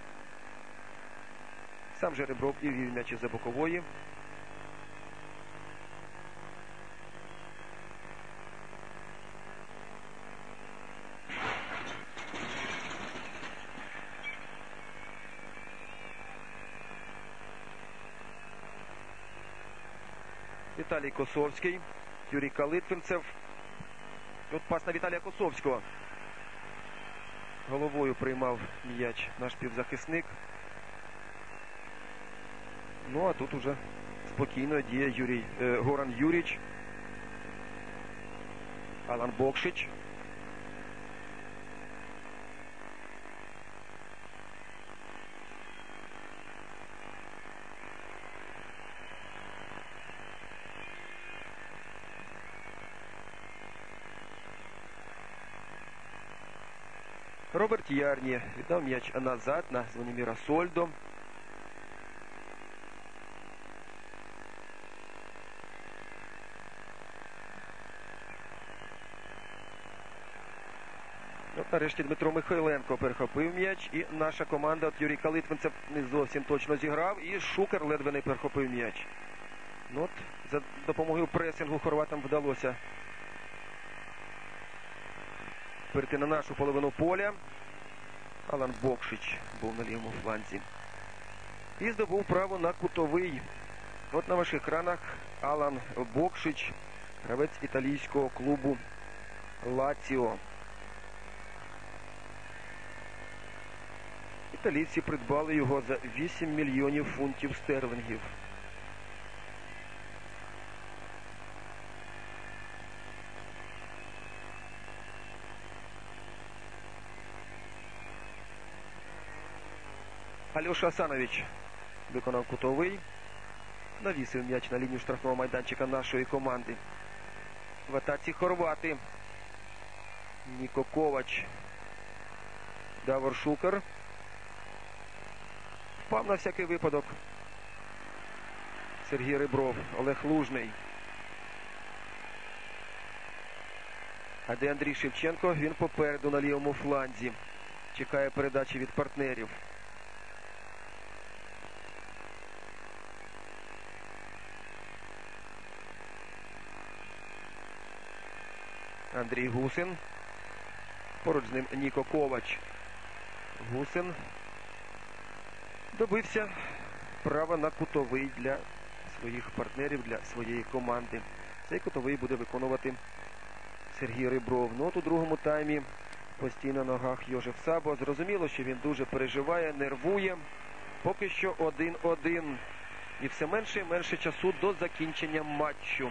Сам же Ребров і вів м'яч із-за бокової. Віталій Косовський, Юрій Калитвинцев. От пас на Віталія Косовського. Головою приймав м'яч наш півзахисник. Ну а тут уже спокійно діє Горан Юріч. Алан Бокшич. Роберт Ярні віддав м'яч назад на Звоніміра Сольдо. От нарешті Дмитро Михайленко перехопив м'яч. І наша команда, от Юрій Калитвинцев не зовсім точно зіграв. І Шукер ледве не перехопив м'яч. Ну, от за допомогою пресингу хорватам вдалося перейти на нашу половину поля. Алан Бокшич був на лівому фланзі. І здобув право на кутовий. От на ваших екранах Алан Бокшич, гравець італійського клубу Лаціо. Італійці придбали його за 8 мільйонів фунтів стерлингів. Альоша Асанович виконав кутовий. Навісив м'яч на лінію штрафного майданчика нашої команди. В атаці хорвати. Ніко Ковач. Давор Шукер. Впав на всякий випадок Сергій Ребров. Олег Лужний. А де Андрій Шевченко? Він попереду на лівому фланзі. Чекає передачі від партнерів. Андрій Гусин. Поруч з ним Ніко Ковач. Гусин добився права на кутовий для своїх партнерів, для своєї команди. Цей кутовий буде виконувати Сергій Ребров. Ну от у другому таймі постійно на ногах Йожеф Сабо. Зрозуміло, що він дуже переживає, нервує. Поки що 1-1. І все менше і менше часу до закінчення матчу.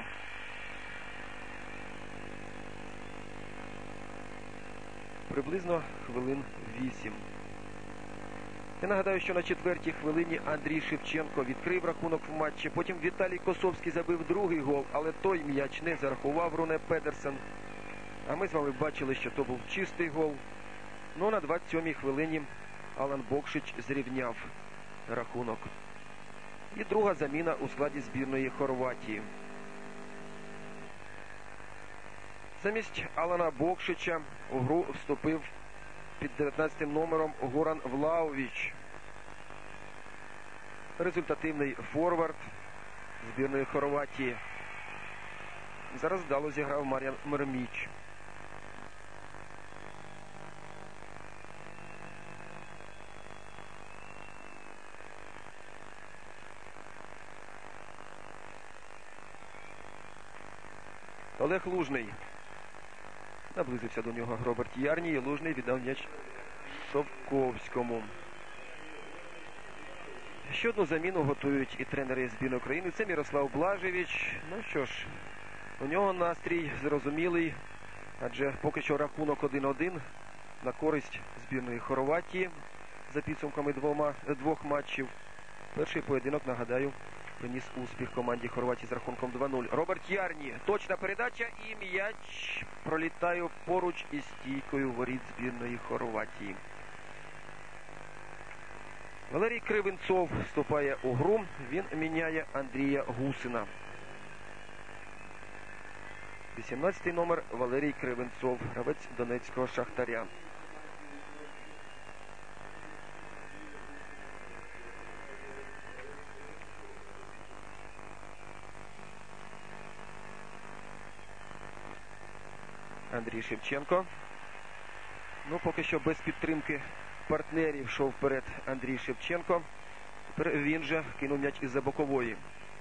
Приблизно хвилин 8. Я нагадаю, що на 4-й хвилині Андрій Шевченко відкрив рахунок в матчі. Потім Віталій Косовський забив другий гол, але той м'яч не зарахував Руне Педерсен. А ми з вами бачили, що то був чистий гол. Ну, на 27-й хвилині Алан Бокшич зрівняв рахунок. І друга заміна у складі збірної Хорватії. Замість Алана Бокшича у гру вступив під 19-м номером Горан Влаович. Результативний форвард збірної Хорватії. Зараз вдало зіграв Мар'ян Мерміч. Олег Лужний. Наблизився до нього Роберт Ярні, і Лужний віддав м'яч Шовковському. Ще одну заміну готують і тренери збірної України. Це Мірослав Блажевич. Ну що ж, у нього настрій зрозумілий, адже поки що рахунок 1-1 на користь збірної Хорватії за підсумками двох матчів. Перший поєдинок, нагадаю, приніс успіх команді Хорватії з рахунком 2-0. Роберт Ярні. Точна передача і м'яч пролітає поруч із стійкою воріт збірної Хорватії. Валерій Кривенцов вступає у гру. Він міняє Андрія Гусина. 18-й номер Валерій Кривенцов, гравець Донецького Шахтаря. Андрій Шевченко. Ну, поки що без підтримки партнерів йшов вперед Андрій Шевченко. Тепер він же кинув м'яч із-за бокової.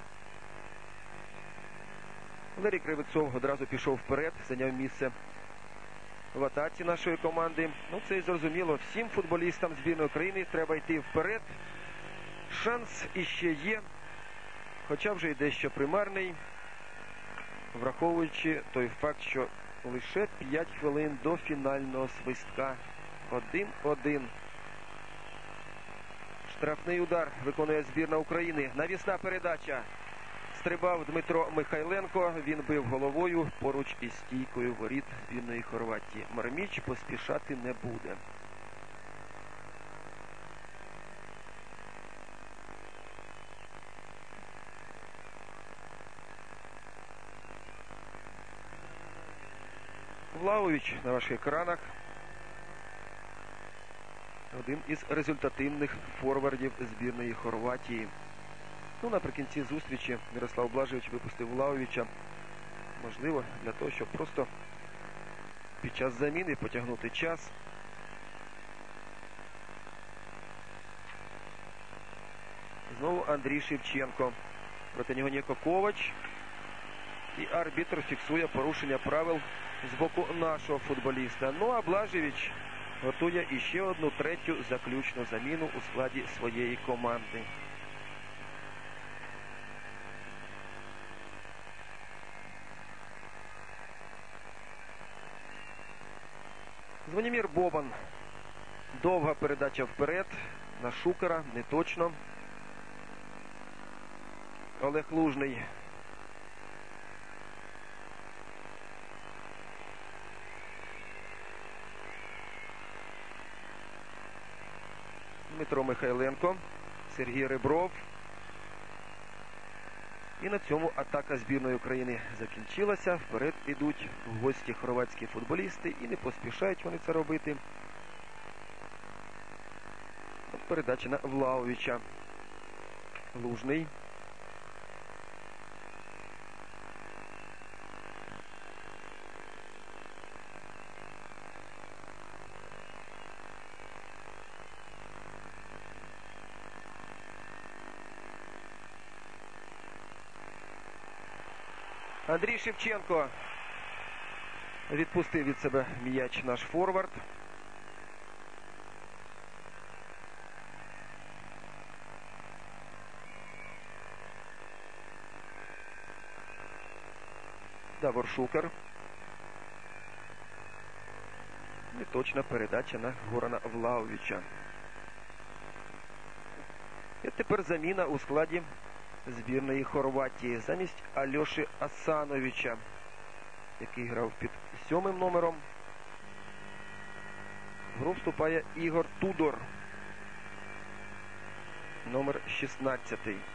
Валерій Кривенцов одразу пішов вперед, зайняв місце в атаці нашої команди. Ну, це і зрозуміло. Всім футболістам збірної України треба йти вперед. Шанс іще є, хоча вже й дещо примарний, враховуючи той факт, що лише 5 хвилин до фінального свистка. 1-1. Штрафний удар виконує збірна України. Навісна передача. Стрибав Дмитро Михайленко. Він бив головою поруч із стійкою воріт збірної Хорватії. Мерміч поспішати не буде. Влаович на ваших екранах. Один із результативних форвардів збірної Хорватії. Ну, наприкінці зустрічі Мірослав Блажевич випустив Влаовича. Можливо, для того, щоб просто під час заміни потягнути час. Знову Андрій Шевченко. Проти нього Ніко Ковач. І арбітр фіксує порушення правил з боку нашого футболіста. Ну, а Блажевич готує іще одну третю заключну заміну у складі своєї команди. Звонімір Бобан. Довга передача вперед на Шукера. Не точно. Олег Лужний. Дмитро Михайленко. Сергій Ребров. І на цьому атака збірної України закінчилася. Вперед ідуть в гості хорватські футболісти і не поспішають вони це робити. Передача на Влаовича. Лужний. Андрій Шевченко відпустив від себе м'яч наш форвард. Давор Шукер. Неточна передача на Горана Влаовича. І тепер заміна у складі збірної Хорватії. Замість Альоші Асановича, який грав під 7-м номером, гру вступає Ігор Тудор, номер 16.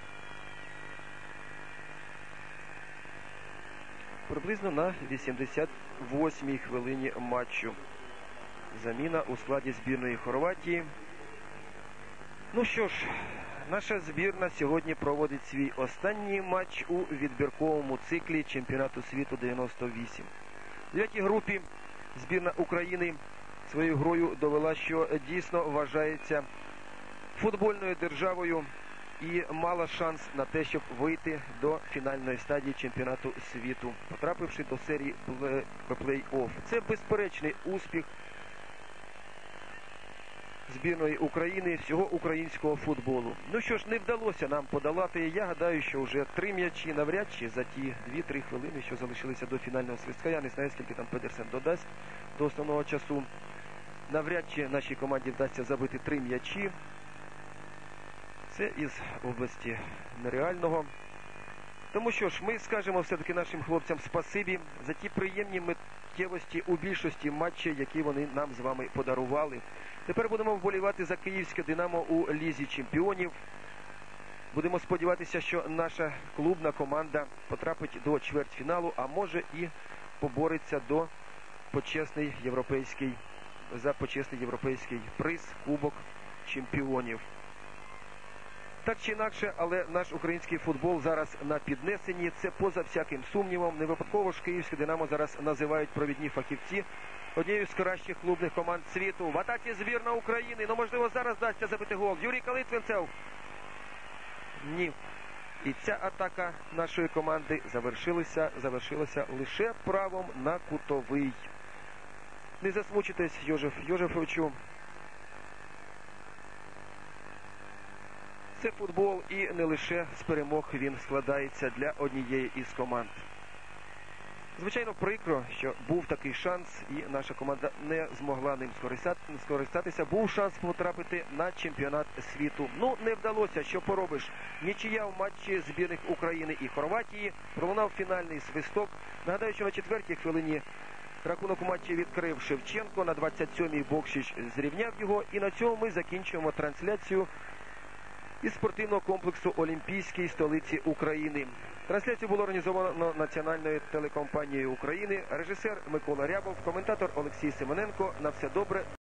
Приблизно на 88-й хвилині матчу. Заміна у складі збірної Хорватії. Ну що ж, наша збірна сьогодні проводить свій останній матч у відбірковому циклі чемпіонату світу 98. В 9-й групі збірна України своєю грою довела, що дійсно вважається футбольною державою і мала шанс на те, щоб вийти до фінальної стадії чемпіонату світу, потрапивши до серії плей-офф. Це безперечний успіх збірної України, всього українського футболу. Ну що ж, не вдалося нам подолати. Я гадаю, що вже 3 м'ячі навряд чи за ті 2-3 хвилини, що залишилися до фінального свистка. Я не знаю, скільки там Педерсен додасть до основного часу. Навряд чи нашій команді вдасться забити 3 м'ячі. Це із області нереального. Тому що ж, ми скажемо все-таки нашим хлопцям спасибі за ті приємні миттєвості у більшості матчів, які вони нам з вами подарували. Тепер будемо вболівати за київське «Динамо» у Лізі чемпіонів. Будемо сподіватися, що наша клубна команда потрапить до чвертьфіналу, а може і побореться за почесний європейський приз Кубок чемпіонів. Так чи інакше, але наш український футбол зараз на піднесенні. Це поза всяким сумнівом. Не випадково ж київське «Динамо» зараз називають провідні фахівці однією з кращих клубних команд світу. В атаці збірна України. Ну, можливо, зараз вдасться забити гол. Юрій Калитвинцев. Ні. І ця атака нашої команди завершилася лише правом на кутовий. Не засмучитесь, Йожеф Йожефовичу. Це футбол, і не лише з перемог він складається для однієї із команд. Звичайно, прикро, що був такий шанс, і наша команда не змогла ним скористатися. Був шанс потрапити на чемпіонат світу. Ну, не вдалося, що поробиш. Нічия в матчі збірних України і Хорватії. Пролунав фінальний свисток. Нагадаю, що на 4-й хвилині рахунок у матчі відкрив Шевченко. На 27-й Бокшич зрівняв його. І на цьому ми закінчуємо трансляцію із спортивного комплексу Олімпійській столиці України. Трансляцію було організовано Національною телекомпанією України. Режисер Микола Рябов, коментатор Олексій Семененко. На все добре.